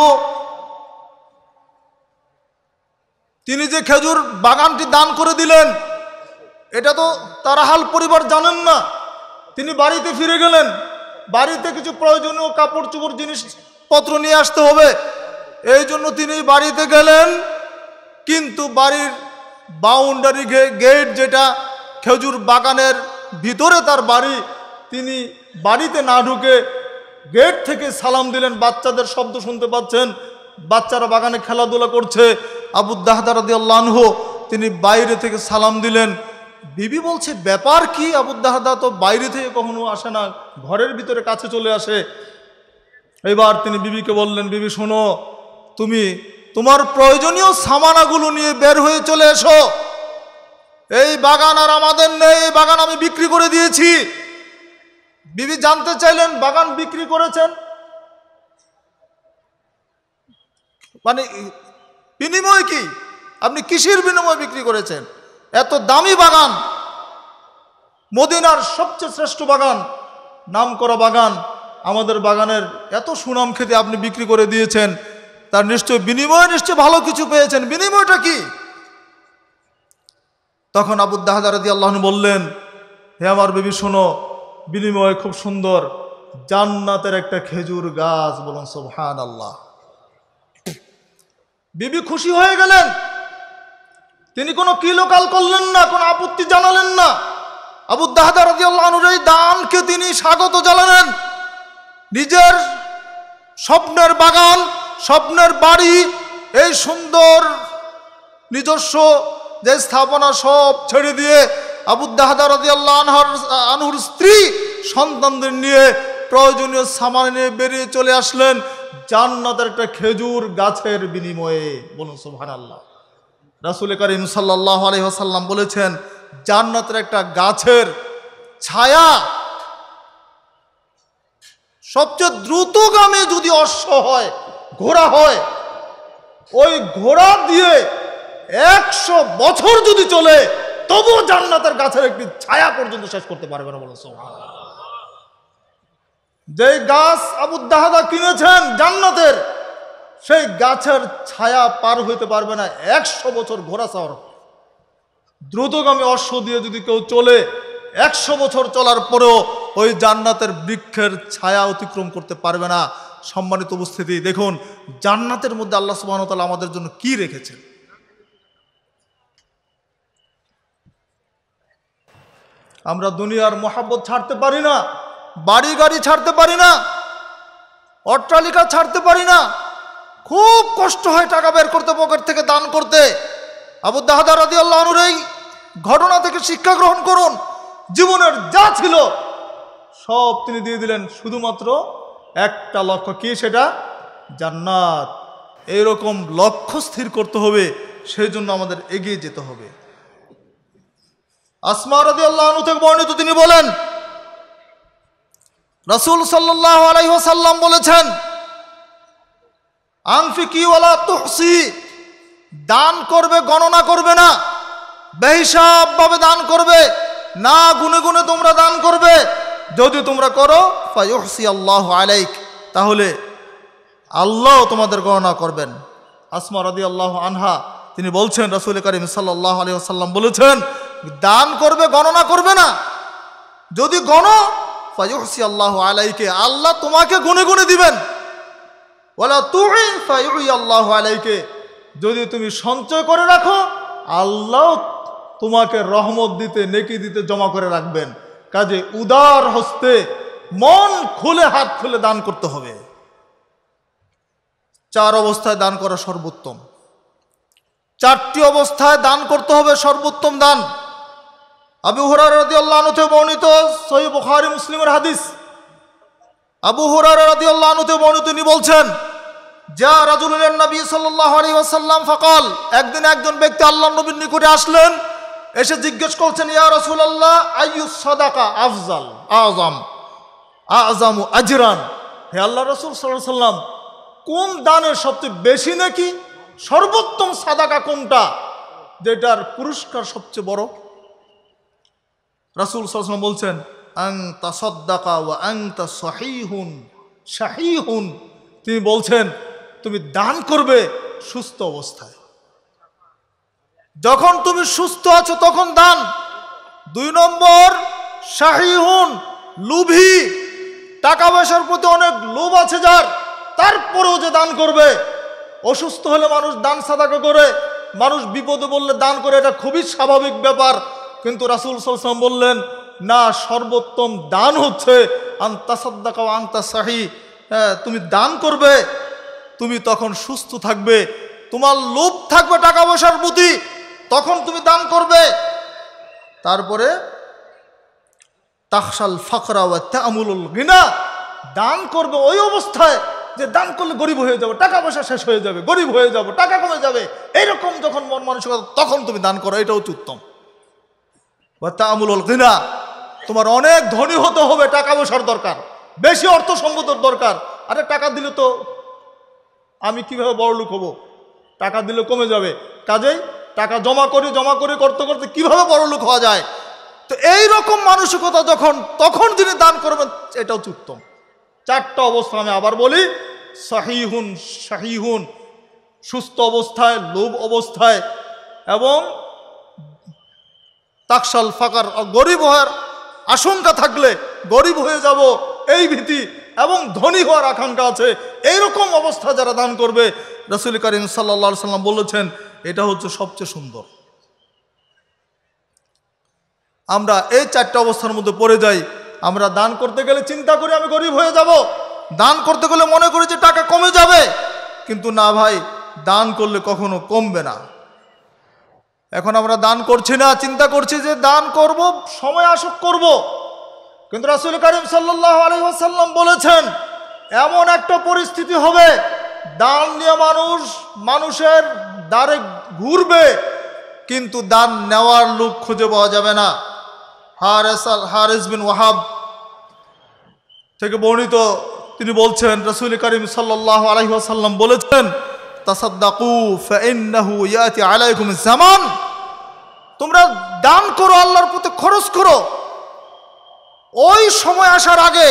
তিনি যে খেজুর বাগানটি দান করে দিলেন, এটা তো তারাহাল পরিবার জানেন না। তিনি বাড়িতে ফিরে গেলেন, বাড়িতে কিছু প্রয়োজনীয় কাপড় চোপড় জিনিসপত্র নিয়ে আসতে হবে, এই জন্য তিনি বাড়িতে গেলেন। কিন্তু বাড়ির বাউন্ডারি গেট, যেটা খেজুর বাগানের ভিতরে তার বাড়ি, তিনি বাড়িতে না ঢুকে গেট থেকে সালাম দিলেন। বাচ্চাদের শব্দ শুনতে পাচ্ছেন, বাচ্চারা বাগানে খেলাধুলা করছে। আবু দাহদা রাদিয়াল্লাহু আনহু তিনি বাইরে থেকে সালাম দিলেন। বিবি বলছে, ব্যাপার কি? আবু দাহদা তো বাইরে থেকে কখনো আসে না, ঘরের ভিতরে কাছে চলে আসে। এবার তিনি বিবিকে বললেন, বিবি শোনো, তুমি তোমার প্রয়োজনীয় সামানাগুলো নিয়ে বের হয়ে চলে এসো। এই বাগান আর আমাদের নেই, এই বাগান আমি বিক্রি করে দিয়েছি। বিবি জানতে চাইলেন, বাগান বিক্রি করেছেন মানে বিনিময় কি? আপনি কিসের বিনিময়ে বিক্রি করেছেন? এত দামি বাগান, মদিনার সবচেয়ে শ্রেষ্ঠ বাগান, নামকরা বাগান, আমাদের বাগানের এত সুনাম খেতে আপনি বিক্রি করে দিয়েছেন, তার নিশ্চয় বিনিময়ে নিশ্চয় ভালো কিছু পেয়েছেন, বিনিময়টা কি? তখন আবু দাহদা রাদিয়াল্লাহু আনহু বললেন, হে আমার বিবি শোনো, বিনিময় খুব সুন্দর, জান্নাতের একটা খেজুর গাছ। বলুন সুবহানাল্লাহ। বিবি খুশি হয়ে গেলেন, তিনি কোনো কিলোকাল করলেন না, কোনো আপত্তি জানালেন না। আবু দাহদা রাদিয়াল্লাহু আনহুর এই দানকে তিনি স্বাগত জানালেন। নিজের স্বপ্নের বাগান, স্বপ্নের বাড়ি, এই সুন্দর নিজস্ব যে স্থাপনা সব ছেড়ে দিয়ে আবু দাহদা রাদিয়াল্লাহু আনহুর স্ত্রী সন্তানদের নিয়ে প্রয়োজনীয় সামান নিয়ে বেরিয়ে চলে আসলেন জান্নাতের একটা খেজুর গাছের বিনিময়ে। বলুন সুবহানাল্লাহ। রাসূল করিম সাল্লাল্লাহু আলাইহি ওয়াসাল্লাম বলেছেন, জান্নাতের একটা গাছের ছায়া সবচেয়ে দ্রুতগামী যদি অশ্ব হয়, ঘোড়া হয়, ওই ঘোড়া দিয়ে একশো বছর যদি চলে তবুও জান্নাতের গাছের একটি ছায়া পর্যন্ত শেষ করতে পারবে না। বলুন সুবহানাল্লাহ। যে গাছ আবু দাহদা কিনেছেন জান্নাতের, সেই গাছের ছায়া পার হইতে পারবে না একশো বছর ঘোড়া সওয়ার। দ্রুতগামী অশ্ব দিয়ে যদি কেউ চলে, একশো বছর চলার পরেও ওই জান্নাতের বৃক্ষের ছায়া অতিক্রম করতে পারবে না। সম্মানিত উপস্থিতি, দেখুন জান্নাতের মধ্যে আল্লাহ সুবহানাহু ওয়া তাআলা আমাদের জন্য কি রেখেছেন। আমরা দুনিয়ার মহাব্বত ছাড়তে পারি না, বাড়ি গাড়ি ছাড়তে পারি না, অট্টালিকা ছাড়তে পারি না, খুব কষ্ট হয় টাকা বের করতে, পকেট থেকে দান করতে। আবু দাহদা রাদিয়াল্লাহু আনহুর এই ঘটনা থেকে শিক্ষা গ্রহণ করুন। জীবনের যা ছিল সব তিনি দিয়ে দিলেন, শুধুমাত্র একটা লক্ষ্য, কি সেটা? জান্নাত। এইরকম লক্ষ্য স্থির করতে হবে, সেই জন্য আমাদের এগিয়ে যেতে হবে। আসমা রাদিয়াল্লাহু আনহা থেকে বর্ণিত, তিনি বলেন, রাসূল সাল্লাল্লাহু আলাইহি ওয়াসাল্লাম বলেছেন, আনফিকি ওয়ালা তুহসি, দান করবে গণনা করবে না, বেহিসাব ভাবে দান করবে না, গুনে গুনে তোমরা দান করবে। যদি তোমরা করো ফায়ুহসি আল্লাহু আলাইক, তাহলে আল্লাহ তোমাদের গণনা করবেন। আসমা রাদিয়াল্লাহু আনহা তিনি বলছেন, রাসূল করিম সাল্লাল্লাহু আলাইহি ওয়াসাল্লাম বলেছেন, দান করবে গণনা করবে না, যদি গণো ফায়ুহসি আল্লাহু আলাইকে, আল্লাহ তোমাকে গুনে গুনে দিবেন। ওয়ালা তুই ফায়ুহি আল্লাহু আলাইকে, যদি তুমি সঞ্চয় করে রাখো আল্লাহ তোমাকে রহমত দিতে, নেকি দিতে জমা করে রাখবেন। কাজে উদার হস্তে, মন খুলে, হাত খুলে দান করতে হবে। চার অবস্থায় দান করা সর্বোত্তম, চারটি অবস্থায় দান করতে হবে সর্বোত্তম দান। আবু হুরায়রা রাদিয়াল্লাহু আনহু থেকে বর্ণিত, সহিহ বুখারী মুসলিমের হাদিস। আবু হুরায়রা রাদিয়াল্লাহু আনহু থেকে বর্ণিত, তিনি বলছেন, যা রাজুলুন ইলান নবী সাল্লাল্লাহু আলাইহি ওয়াসাল্লাম ফাকাল, একদিন একজন ব্যক্তি আল্লাহর নবীর নিকটে আসলেন, এসে জিজ্ঞেস করছেন, ইয়া রাসূলুল্লাহ আইয়ু সাদাকা আফজাল আযম আযমু আজরান, হে আল্লাহর রাসূল সাল্লাল্লাহু আলাইহি ওয়াসাল্লাম, কোন দানের সবচেয়ে বেশি নাকি সর্বোত্তম সাদাকা কোনটা, যেটার পুরস্কার সবচেয়ে বড়? রাসূল সাল্লাল্লাহু আলাইহি ওয়াসাল্লাম বলছেন, আন তাসাদ্দাকা ওয়া আনতা সহিহুন শাহীহুন, তিনি বলছেন তুমি দান করবে সুস্থ অবস্থায়। যখন তুমি সুস্থ আছো তখন দান। দুই নম্বর, শাহীহুন, লোভী, টাকা পয়সার প্রতি অনেক লোভ আছে যার, তারপরেও যে দান করবে। অসুস্থ হলে মানুষ দান সাদাকা করে, মানুষ বিপদে বললে দান করে, এটা খুবই স্বাভাবিক ব্যাপার। কিন্তু রাসূল সাল্লাল্লাহু আলাইহি ওয়াসাল্লাম বললেন, না, সর্বোত্তম দান হচ্ছে আন তাসাদ্দাকা ওয়া আনতা সাহী, হ্যাঁ, তুমি দান করবে, তুমি তখন সুস্থ থাকবে, তোমার লোভ থাকবে টাকা পয়সার প্রতি, তখন তুমি দান করবে। তারপরে তাখশাল ফাকরা ওয়া তা'মুলুল গিনা, দান করবে ওই অবস্থায় যে দান করলে গরিব হয়ে যাবে, টাকা পয়সা শেষ হয়ে যাবে, গরিব হয়ে যাবে, টাকা কমে যাবে, এইরকম যখন মন মানসিকতা, তখন তুমি দান করো, এটা হচ্ছে উত্তম। ওয়া তা'মুলুল গিনা, তোমার অনেক ধনী হতে হবে, টাকা পয়সার দরকার, বেশি অর্থ সম্পদের দরকার। আরে টাকা দিলে তো আমি কিভাবে বড় লোক হব, টাকা দিলে কমে যাবে। কাজেই টাকা জমা করি জমা করি করতে করতে কিভাবে বড়লোক হওয়া যায়। তো এই রকম মানসিকতা যখন, তখন যিনি দান করবেন এটা হচ্ছে উত্তম। চারটা অবস্থা আমি আবার বলি, সহিহুন সহিহুন সুস্থ অবস্থায়, লোভ অবস্থায়, এবং তাকসাল ফাকার গরিব হওয়ার আশঙ্কা থাকলে, গরিব হয়ে যাব এই ভীতি, এবং ধনী হওয়ার আকাঙ্ক্ষা আছে, এইরকম অবস্থা যারা দান করবে, রাসূল করিম সাল্লাল্লাহু আলাইহি সাল্লাম বলেছেন এটা হচ্ছে সবচেয়ে সুন্দর। আমরা এই চারটা অবস্থার মধ্যে পড়ে যাই। আমরা দান করতে গেলে চিন্তা করি আমি গরিব হয়ে যাব, দান করতে গেলে মনে করি যে টাকা কমে যাবে, কিন্তু না ভাই, দান করলে কখনো কমবে না। এখন আমরা দান করছি না, চিন্তা করছি যে দান করব, সময় আসুক করব, কিন্তু রাসূল করিম সাল্লাল্লাহু আলাইহি ওয়াসাল্লাম বলেছেন এমন একটা পরিস্থিতি হবে, দান নিয়ে মানুষ মানুষের দ্বারে ঘুরবে, কিন্তু দান নেওয়ার লোক খুঁজে পাওয়া যাবে না। হারেস হারিস বিন ওয়াহাব থেকে বর্ণিত, তিনি বলছেন রাসূল করিম সাল্লাল্লাহু আলাইহি ওয়াসাল্লাম বলেছেন তাসাদ্দাকু ফাইন্নাহু ইয়াতি আলাইকুম জামান, তোমরা দান করো, আল্লাহর পথে খরচ করো, ওই সময় আসার আগে,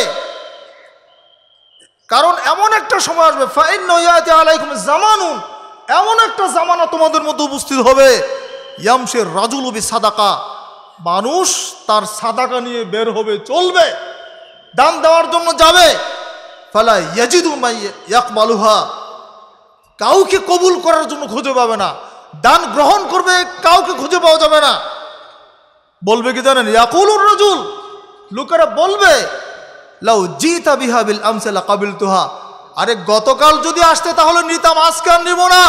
কারণ এমন একটা সময় আসবে, ফাইন্নাহু ইয়াতি আলাইকুম জামানুন, এমন একটা জামানা তোমাদের মধ্যে উপস্থিত হবে, ইয়ামশির রাজুলু বিসাদাকা, মানুষ তার সাদাকা নিয়ে বের হবে, চলবে, দান দেওয়ার জন্য যাবে, ফালা ইয়াজিদু মাই ইয়াকবালুহা, কাউকে কবুল করার জন্য খুঁজে পাবে না, দান গ্রহণ করবে কাউকে খুঁজে পাওয়া যাবে না। বলবে কি জানেন, ইয়াকুলুর রাজুল, লোকেরা বলবে লাউ জিতা বিহা বিল আমসি লাকাবিলতুহা, আরে গতকাল যদি আসতে তাহলে নিতাম, আজকে আর নিব না।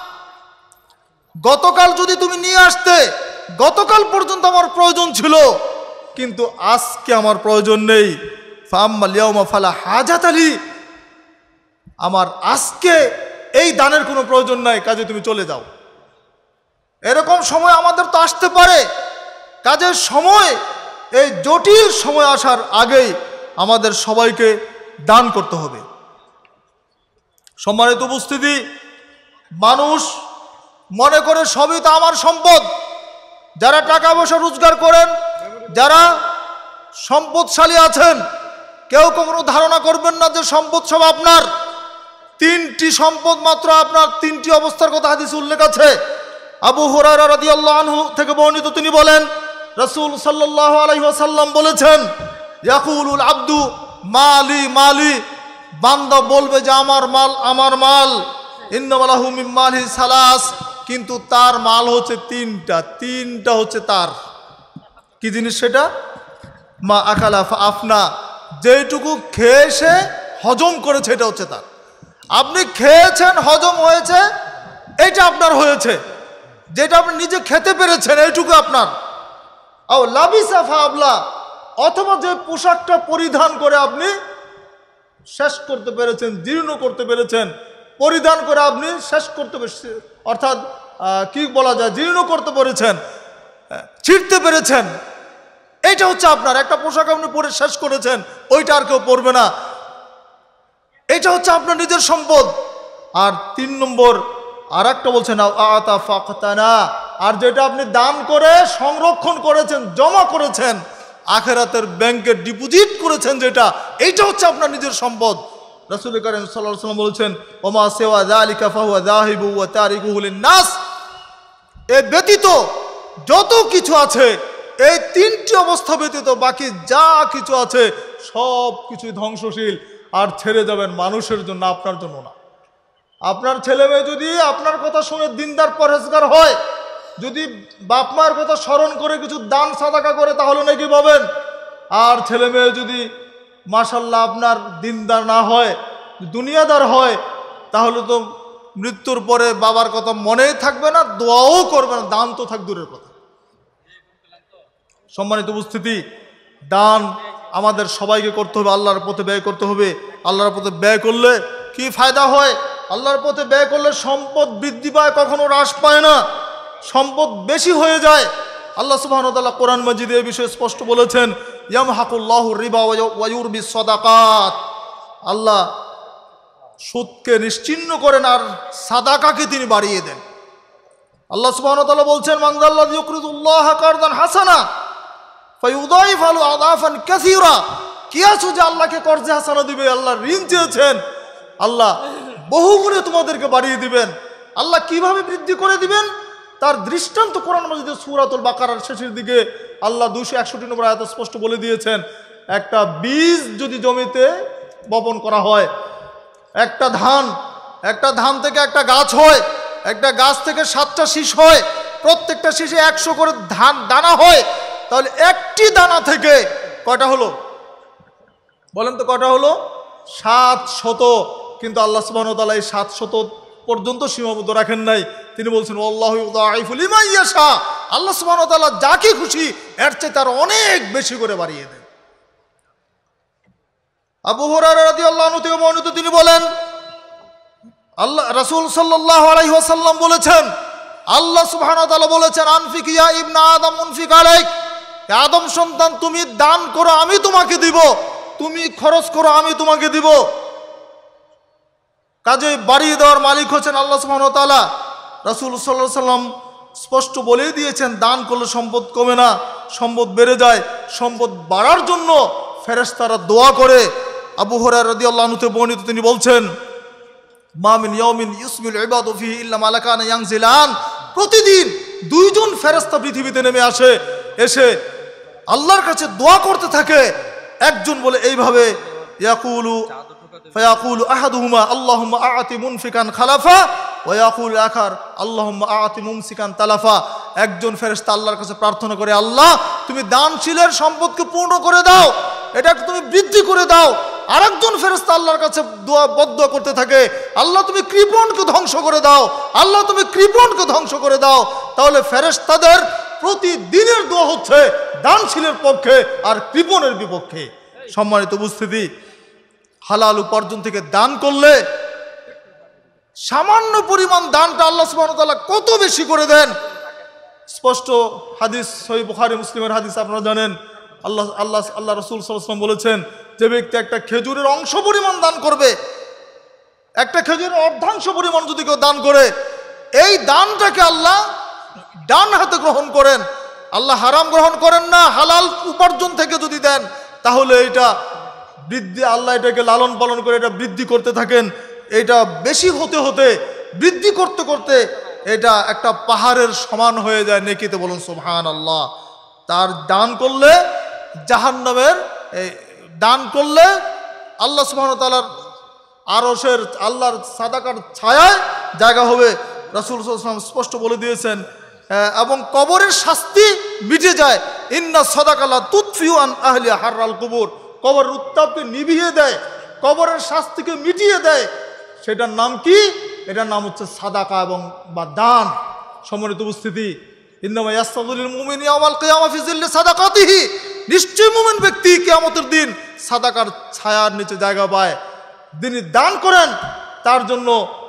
গতকাল যদি তুমি নিয়ে আসতে, গতকাল পর্যন্ত আমার প্রয়োজন ছিল, কিন্তু আজকে আমার প্রয়োজন নেই। ফাম্মাল ইয়াউমা ফালা হাজাত আলি, আমার আজকে এই দানের কোনো প্রয়োজন নাই, কাজে তুমি চলে যাও। এরকম সময় আমাদের তো আসতে পারে, কাজের সময়, এই জটিল সময় আসার আগেই আমাদের সবাইকে দান করতে হবে। সম্মানিত উপস্থিতি, মানুষ মনে করে সবই তো আমার সম্পদ। যারা টাকা পয়সা রোজগার করেন, যারা সম্পদশালী আছেন, কেউ কখনো ধারণা করবেন না যে সম্পদ সব আপনার। তিনটি সম্পদ মাত্র আপনার, তিনটি অবস্থার কথা হাদিসে উল্লেখ আছে। আবু হুরায়রা রাদিয়াল্লাহু আনহু থেকে বর্ণিত, তিনি বলেন রাসূল সাল্লাল্লাহু আলাইহি ওয়াসাল্লাম বলেছেন ইয়াকুলুল আব্দু মালি মালি, বান্দা বলবে যে আমার মাল আমার মাল, ইন্নামা লাহু মিন মালিহি সালাস, কিন্তু তার মাল হচ্ছে তিনটা, তিনটা হচ্ছে তার। কি জিনিস সেটা? মা আকালা আফনা, যেটুকু খেয়ে সে হজম করেছে এটা হচ্ছে তার। আপনি খেয়েছেন, হজম হয়েছে, এটা আপনার হয়েছে, যেটা আপনি নিজে খেতে পেরেছেন এইটুকু আপনার। আও লাবিসা ফাবলা, অথবা যে পোশাকটা পরিধান করে আপনি শেষ করতে পেরেছেন, জীর্ণ করতে পেরেছেন, পরিধান করে আপনি শেষ করতে পেরেছেন, অর্থাৎ কি বলা যায়, জীর্ণ করতে পেরেছেন, ছিঁড়তে পেরেছেন, এইটা হচ্ছে আপনার। একটা পোশাক আপনি পরে শেষ করেছেন, ওইটা আর কেউ পরবে না, এটা হচ্ছে আপনার নিজের সম্পদ। আর তিন নম্বর আর একটা বলছেন আতা ফাকতানা, আর যেটা আপনি দান করে সংরক্ষণ করেছেন, জমা করেছেন, আখিরাতের ব্যাংকে ডিপোজিট করেছেন, যেটা এইটা হচ্ছে আপনার নিজের সম্পদ। রাসূল কারীম সাল্লাল্লাহু আলাইহি ওয়াসাল্লাম বলেছেন ওমা সিওয়া যালিকা ফাহুয়া যাহিবু ওয়া তারিকুহু লিন-নাস, এ ব্যতীত যত কিছু আছে, এই তিনটি অবস্থা ব্যতীত বাকি যা কিছু আছে সব কিছুই ধ্বংসশীল, আর ছেড়ে যাবেন মানুষের জন্য, আপনার জন্য না। আপনার ছেলে মেয়ে যদি আপনার কথা শুনে দিনদার পরহেজগার হয়, যদি বাপ মায়ের কথা স্মরণ করে কিছু দান সাদাকা করে, তাহলে নাকি পাবেন। আর ছেলে মেয়ে যদি মাশাল্লাহ আপনার দিনদার না হয়, দুনিয়াদার হয়, তাহলে তো মৃত্যুর পরে বাবার কথা মনেই থাকবে না, দোয়াও করবে না, দান তো থাক দূরের কথা। সম্মানিত উপস্থিতি, দান আমাদের সবাইকে করতে হবে, আল্লাহর পথে ব্যয় করতে হবে। আল্লাহর পথে ব্যয় করলে কি ফায়দা হয়? আল্লাহর পথে ব্যয় করলে সম্পদ বৃদ্ধি পায়, কখনো হ্রাস পায় না, সম্পদ বেশি হয়ে যায়। আল্লাহ সুবহানাহু ওয়া তাআলা কোরআন মাজিদে এই বিষয়ে স্পষ্ট বলেছেন ইয়ামহাকুল্লাহু রিবা ওয়া ইউরবিস সাদাকাত, আল্লাহ সুদকে নিশ্চিহ্ন করেন আর সাদাকাকে তিনি বাড়িয়ে দেন। আল্লাহ সুবহানাহু ওয়া তাআলা বলছেন, মান যাল্লাযী ইউকরিদুল্লাহ কারদান হাসানা ফায়ুদাইফু লাহু আযাফান কাসীরা। কি আছো যে আল্লাহকে কর্জে হাসানা দিবে? আল্লাহ ঋণ চেয়েছেন, আল্লাহ বহুগুণে তোমাদেরকে বাড়িয়ে দিবেন। আল্লাহ কিভাবে বৃদ্ধি করে দিবেন তার দৃষ্টান্ত কোরআন মাজিদে সূরাতুল বাকারার শেষের দিকে আল্লাহ দুইশো একষট্টি নম্বর আয়াতে স্পষ্ট বলে দিয়েছেন। একটা বীজ যদি জমিতে বপন করা হয়, একটা ধান একটা ধান থেকে একটা গাছ হয়, একটা গাছ থেকে সাতটা শীষ হয়, প্রত্যেকটা শীষে একশো করে ধান দানা হয়, তাহলে একটি দানা থেকে কয়টা হলো বলেন তো? কয়টা হলো? সাত শত। কিন্তু আল্লাহ সুবহানাহু ওয়া তাআলা এই সাত শত পর্যন্ত সীমাবদ্ধ রাখেন নাই। তিনি বলছেন আল্লাহু ইউদাইফু লিমান ইয়াশা, আল্লাহ সুবহানাহু ওয়া তাআলা যাকে খুশি এর চেয়ে তার অনেক বেশি করে বাড়িয়ে দেন। আবু হুরায়রা রাদিয়াল্লাহু আনহু থেকে বর্ণিত, তিনি বলেন আল্লাহ রাসূল সাল্লাল্লাহু আলাইহি ওয়াসাল্লাম বলেছেন, আল্লাহ সুবহানাহু ওয়া তাআলা বলেছেন, আনফিক ইয়া ইবনা আদম উনফিক আলাইক, আদম সন্তান তুমি দান করো আমি তোমাকে দিব, তুমি খরচ করো আমি তোমাকে দিব। কাজে বাড়িয়ে দেওয়ার মালিক হচ্ছেন আল্লাহ সুবহানাহু ওয়া তাআলা। রাসূল সাল্লাল্লাহু আলাইহি ওয়াসাল্লাম স্পষ্ট বলেই দিয়েছেন, দান করলে সম্পদ কমে না, সম্পদ বেড়ে যায়। সম্পদ বাড়ার জন্য ফেরেশতারা দোয়া করে। আবু হুরায়রা রাদিয়াল্লাহু আনহু থেকে বর্ণিত, তিনি বলছেন, মা মিন ইয়াউমিন ইউসবিল ইবাদু ফিহি ইল্লা মালাকানা ইয়ানজিলান, প্রতিদিন দুইজন ফেরেশতা পৃথিবীতে নেমে আসে, এসে আল্লাহর কাছে দোয়া করতে থাকে। একজন বলে এইভাবে, ইয়াকুলু ফায়াকুলু আহাদুহুমা আল্লাহুম্মা আ'তি মুনফিকান খালাফা ওয়া ইয়াকুলু আখার আল্লাহুম্মা আ'তি মুমসিকান তালাফা। একজন ফেরেশতা আল্লাহর কাছে প্রার্থনা করে, আল্লাহ তুমি দানশীলের সম্পদকে পূর্ণ করে দাও, এটাকে তুমি বৃদ্ধি করে দাও। আরেকজন ফেরেশতা আল্লাহর কাছে দোয়া বদদোয়া করতে থাকে, আল্লাহ তুমি কৃপণকে ধ্বংস করে দাও, আল্লাহ তুমি কৃপণকে ধ্বংস করে দাও। তাহলে ফেরেশতাদের প্রতিদিনের দোয়া হচ্ছে দানশীলের পক্ষে আর কৃপণের বিপক্ষে। সম্মানিত উপস্থিতি, হালাল উপার্জন থেকে দান করলে সামান্য পরিমাণ দানটা আল্লাহ সুবহানাহু ওয়া তাআলা কত বেশি করে দেন। স্পষ্ট হাদিস, সহিহ বুখারী মুসলিমের হাদিস আপনারা জানেন। আল্লাহ আল্লাহ আল্লাহ রাসূল সাল্লাল্লাহু আলাইহি ওয়াসাল্লাম বলেছেন, যে ব্যক্তি একটা খেজুরের অংশ পরিমাণ দান করবে, একটা খেজুরের অর্ধাংশ পরিমাণ যদি কেউ দান করে, এই দানটাকে আল্লাহ ডান হাতে গ্রহণ করেন। আল্লাহ হারাম গ্রহণ করেন না, হালাল উপার্জন থেকে যদি দেন তাহলে এটা বৃদ্ধি, আল্লাহ এটাকে লালন পালন করে এটা বৃদ্ধি করতে থাকেন। এটা বেশি হতে হতে বৃদ্ধি করতে করতে এটা একটা পাহাড়ের সমান হয়ে যায় নেকিতে। বলুন সুবহানাল্লাহ। তার দান করলে জাহান্নামের, এই দান করলে আল্লাহ সুবহানাহু ওয়া তাআলার আরশের, আল্লাহর সাদাকার ছায়ায় জায়গা হবে। রাসূল সাল্লাল্লাহু আলাইহি ওয়াসাল্লাম স্পষ্ট বলে দিয়েছেন, এবং কবরের শাস্তি মিটে যায়। ইন্না সাদাকা লা তুতফিউ আন আহলি হাররাল কুবুর, কবরের উত্তাপকে নিভিয়ে দেয়, কবরের শাস্তিকে মিটিয়ে দেয়। সেটার নাম কি? এটার নাম হচ্ছে সাদাকা এবং বা দান। সম্মানিত উপস্থিতি, ইন্নামা ইয়াসতাযিলুল মুমিনু ইয়াওমাল কিয়ামা ফি জিল্লি সাদাকাতিহি, নিশ্চয় মুমিন ব্যক্তি কিয়ামতের দিন সাদাকার ছায়ার নিচে জায়গা পায়। যিনি দান করেন তার জন্য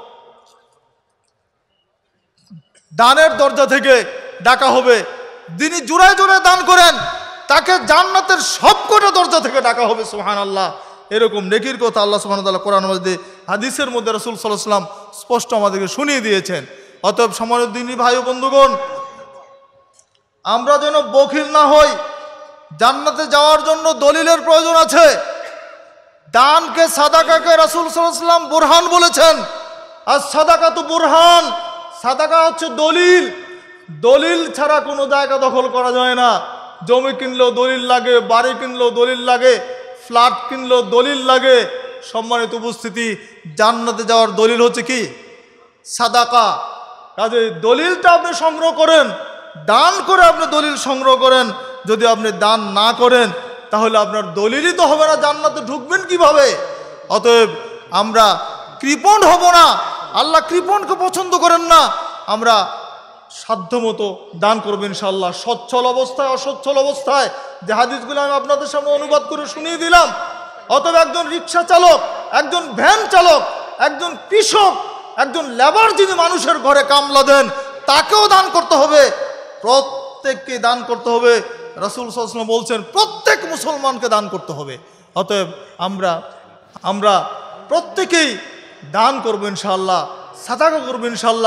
দানের দরজা থেকে ডাকা হবে। যিনি জোড়ায় জোড়ায় দান করেন তাকে জান্নাতের সবকটা দরজা থেকে ডাকা হবে। সুবহানাল্লাহ। এরকম নেকির কথা আল্লাহ সুবহানাহু ওয়া তাআলা কোরআন মাজিদে, হাদিসের মধ্যে রাসূল সাল্লাল্লাহু আলাইহি ওয়াসাল্লাম স্পষ্ট আমাদেরকে শুনিয়ে দিয়েছেন। অতএব সম্মানিত দিনী ভাই ও বন্ধুগণ, আমরা যেন বখিল না হই। জান্নাতে যাওয়ার জন্য দলিলের প্রয়োজন আছে। দানকে, সাদাকাকে রাসূল সাল্লাল্লাহু আলাইহি ওয়াসাল্লাম বুরহান বলেছেন। আর সাদাকা তো বুরহান, সাদাকা হচ্ছে দলিল। দলিল ছাড়া কোনো জায়গা দখল করা যায় না। জমি কিনলেও দলিল লাগে, বাড়ি কিনলেও দলিল লাগে, ফ্ল্যাট কিনলেও দলিল লাগে। সম্মানিত উপস্থিতি, জান্নাতে যাওয়ার দলিল হচ্ছে কি? সাদাকা। কাজে দলিলটা আপনি সংগ্রহ করেন, দান করে আপনি দলিল সংগ্রহ করেন। যদি আপনি দান না করেন তাহলে আপনার দলিলই তো হবে না, জান্নাতে ঢুকবেন কিভাবে? অতএব আমরা কৃপণ হব না। আল্লাহ কৃপণকে পছন্দ করেন না। আমরা সাধ্যমতো দান করবো ইনশাআল্লাহ, সচ্ছল অবস্থায় অসচ্ছল অবস্থায়। যে হাদিসগুলো আমি আপনাদের সামনে অনুবাদ করে শুনিয়ে দিলাম। অতএব একজন রিক্সা চালক, একজন ভ্যান চালক, একজন কৃষক, একজন লেবার যিনি মানুষের ঘরে কামলা দেন, তাকেও দান করতে হবে। প্রত্যেককে দান করতে হবে। রাসূল সাল্লাল্লাহু আলাইহি ওয়াসাল্লাম বলছেন প্রত্যেক মুসলমানকে দান করতে হবে। অতএব আমরা আমরা প্রত্যেকেই দান করবো ইনশাআল্লাহ, সাদাকা করবো ইনশাআল্লাহ।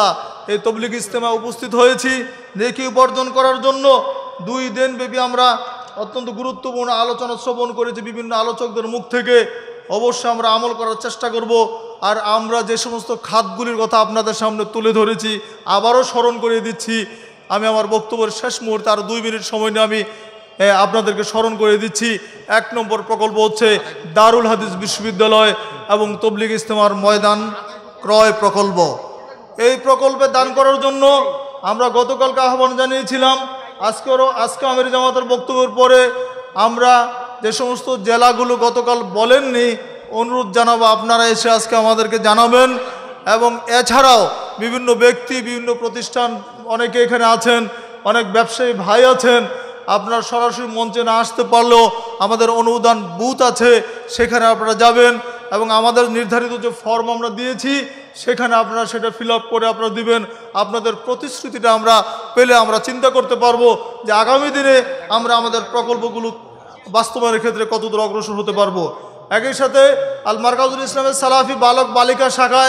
এই তবলিগ ইজতেমায় উপস্থিত হয়েছি নেকি উপার্জন করার জন্য। দুই দিন ব্যাপী আমরা অত্যন্ত গুরুত্বপূর্ণ আলোচনা শ্রবণ করেছি বিভিন্ন আলোচকদের মুখ থেকে। অবশ্যই আমরা আমল করার চেষ্টা করব। আর আমরা যে সমস্ত খাতগুলির কথা আপনাদের সামনে তুলে ধরেছি আবারও স্মরণ করিয়ে দিচ্ছি। আমি আমার বক্তব্যের শেষ মুহূর্তে আর দুই মিনিট সময় নিয়ে আমি আপনাদেরকে স্মরণ করে দিচ্ছি। এক নম্বর প্রকল্প হচ্ছে দারুল হাদিস বিশ্ববিদ্যালয় এবং তবলিগ ইজতেমার ময়দান ক্রয় প্রকল্প। এই প্রকল্পে দান করার জন্য আমরা গতকালকে আহ্বান জানিয়েছিলাম। আজকেরও আজকে আমির জামাতের বক্তব্যের পরে আমরা যে সমস্ত জেলাগুলো গতকাল বলেননি অনুরোধ জানাবো আপনারা এসে আজকে আমাদেরকে জানাবেন। এবং এছাড়াও বিভিন্ন ব্যক্তি বিভিন্ন প্রতিষ্ঠান অনেকে এখানে আছেন, অনেক ব্যবসায়ী ভাই আছেন, আপনার সরাসরি মঞ্চে না আসতে পারলেও আমাদের অনুদান বুথ আছে, সেখানে আপনারা যাবেন এবং আমাদের নির্ধারিত যে ফর্ম আমরা দিয়েছি সেখানে আপনারা সেটা ফিল আপ করে আপনারা দিবেন। আপনাদের প্রতিশ্রুতিটা আমরা পেলে আমরা চিন্তা করতে পারবো যে আগামী দিনে আমরা আমাদের প্রকল্পগুলো বাস্তবায়নের ক্ষেত্রে কতদূর অগ্রসর হতে পারবো। একই সাথে আল মারকাজুল ইসলামের সালাফি বালক বালিকা শাখায়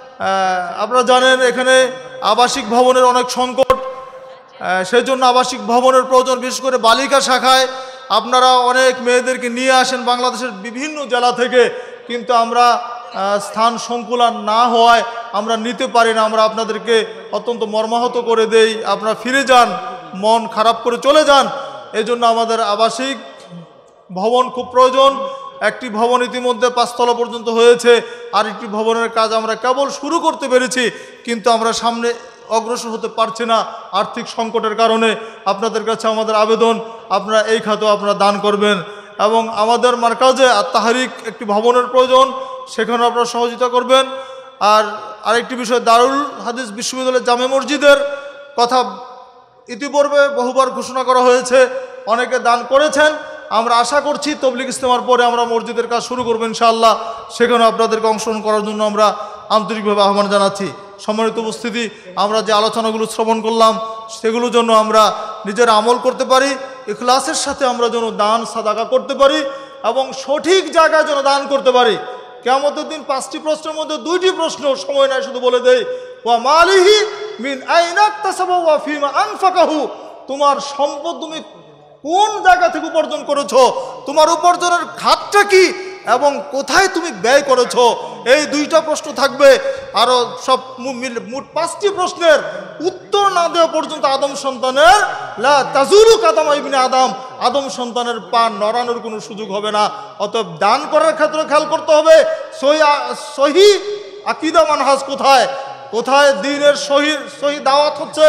আপনারা জানেন এখানে আবাসিক ভবনের অনেক সংকট, সেই জন্য আবাসিক ভবনের প্রয়োজন। বিশেষ করে বালিকা শাখায় আপনারা অনেক মেয়েদেরকে নিয়ে আসেন বাংলাদেশের বিভিন্ন জেলা থেকে, কিন্তু আমরা স্থান সংকুলান না হওয়ায় আমরা নিতে পারি না। আমরা আপনাদেরকে অত্যন্ত মর্মাহত করে দেই, আপনারা ফিরে যান, মন খারাপ করে চলে যান। এই জন্য আমাদের আবাসিক ভবন খুব প্রয়োজন। একটি ভবন ইতিমধ্যে পাঁচতলা পর্যন্ত হয়েছে, আর একটি ভবনের কাজ আমরা কেবল শুরু করতে পেরেছি, কিন্তু আমরা সামনে অগ্রসর হতে পারছি না আর্থিক সংকটের কারণে। আপনাদের কাছে আমাদের আবেদন, আপনারা এই খাতেও আপনারা দান করবেন। এবং আমাদের মার্কাজে আত তাহরিক একটি ভবনের প্রয়োজন, সেখানে আপনারা সহযোগিতা করবেন। আর আরেকটি বিষয়, দারুল হাদিস বিশ্ববিদ্যালয়ের জামে মসজিদের কথা ইতিপূর্বে বহুবার ঘোষণা করা হয়েছে, অনেকে দান করেছেন। আমরা আশা করছি তবলিগ ইজতেমার পরে আমরা মসজিদের কাজ শুরু করবো ইনশাআল্লাহ, সেখানে আপনাদেরকে অংশগ্রহণ করার জন্য আমরা আন্তরিকভাবে আহ্বান জানাচ্ছি। সম্মানিত উপস্থিতি, আমরা যে আলোচনাগুলো শ্রবণ করলাম সেগুলোর জন্য আমরা নিজের আমল করতে পারি, ইখলাসের সাথে আমরা যেন দান সাদাকা করতে পারি এবং সঠিক জায়গায় যেন দান করতে পারি। কিয়ামতের দিন পাঁচটি প্রশ্নের মধ্যে দুইটি প্রশ্ন সময় নাই শুধু বলে দেই, ওয়া মালিহি মিন আইনা ইকতাসাবা ওয়া ফিমা আনফাকাহু, তোমার সম্পদ তুমি কোন জায়গা থেকে উপার্জন করেছো, তোমার উপার্জনের খাতটা কি এবং কোথায় তুমি ব্যয় করেছো, এই দুইটা প্রশ্ন থাকবে। আরো সব মোট পাঁচটি প্রশ্নের উত্তর না দেওয়া পর্যন্ত আদম সন্তানের লা তাজুলু কাদামা ইবনে আদম, আদম সন্তানের পা নড়ানোর কোনো সুযোগ হবে না। অতএব দান করার ক্ষেত্রে খেয়াল করতে হবে সহি সহি আকীদা মানহাজ কোথায়, কোথায় দ্বীনের সহি সহি দাওয়াত হচ্ছে,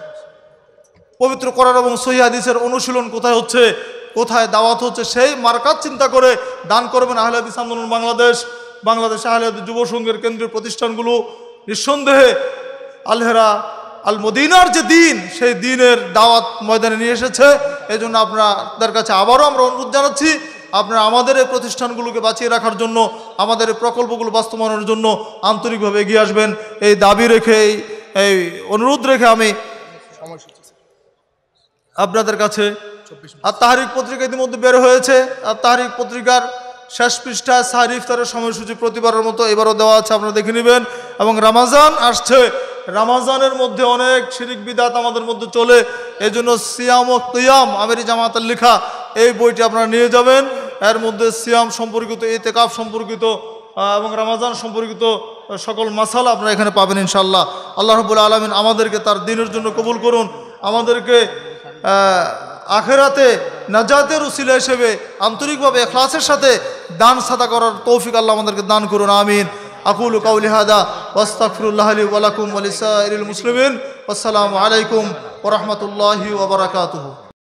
পবিত্র কোরআন এবং সহিহ হাদিসের অনুশীলন কোথায় হচ্ছে, কোথায় দাওয়াত হচ্ছে, সেই মার্কাত চিন্তা করে দান করবেন। আহলে হাদিস আন্দোলন বাংলাদেশ, বাংলাদেশ আহলে হাদিস যুব সংঘের কেন্দ্রীয় প্রতিষ্ঠানগুলো নিঃসন্দেহে আলহেরা আল মদিনার যে দিন, সেই দিনের দাওয়াত ময়দানে নিয়ে এসেছে। এই জন্য আপনাদের কাছে আবারও আমরা অনুরোধ জানাচ্ছি, আপনারা আমাদের এই প্রতিষ্ঠানগুলোকে বাঁচিয়ে রাখার জন্য, আমাদের এই প্রকল্পগুলো বাস্তবায়নের জন্য আন্তরিকভাবে এগিয়ে আসবেন। এই দাবি রেখে, এই অনুরোধ রেখে আমি আপনাদের কাছে আত তাহরিক পত্রিকা ইতিমধ্যে বের হয়েছে। আত তাহরিক পত্রিকার শেষ পৃষ্ঠায় সাহরি ইফতারের সময়সূচি প্রতিবারের মতো এবারও দেওয়া আছে, আপনারা দেখে নেবেন। এবং রামাজান আসছে, রামাজানের মধ্যে অনেক শিরিক বিদাত আমাদের মধ্যে চলে, এই জন্য সিয়াম ও কিয়াম আমিরি জামাতের লেখা এই বইটি আপনারা নিয়ে যাবেন। এর মধ্যে সিয়াম সম্পর্কিত, ইতিকাফ সম্পর্কিত এবং রামাজান সম্পর্কিত সকল মাসালা আপনারা এখানে পাবেন ইনশাআল্লাহ। আল্লাহ রাব্বুল আলামিন আমাদেরকে তার দ্বীনের জন্য কবুল করুন, আমাদেরকে আখেরাতে নাজাতের উসিলা হিসেবে আন্তরিকভাবে ইখলাসের সাথে দান সাদা করার তৌফিক আল্লাহ আমাদেরকে দান করুন, আমিন। আকুলু কাউলি হাদা ওয়াস্তাগফিরুল্লাহ লি ওয়া লাকুম ওয়া লিসাইরিল মুসলিমিন। আসসালামু আলাইকুম ওয়া রাহমাতুল্লাহি ওয়া বারাকাতুহু।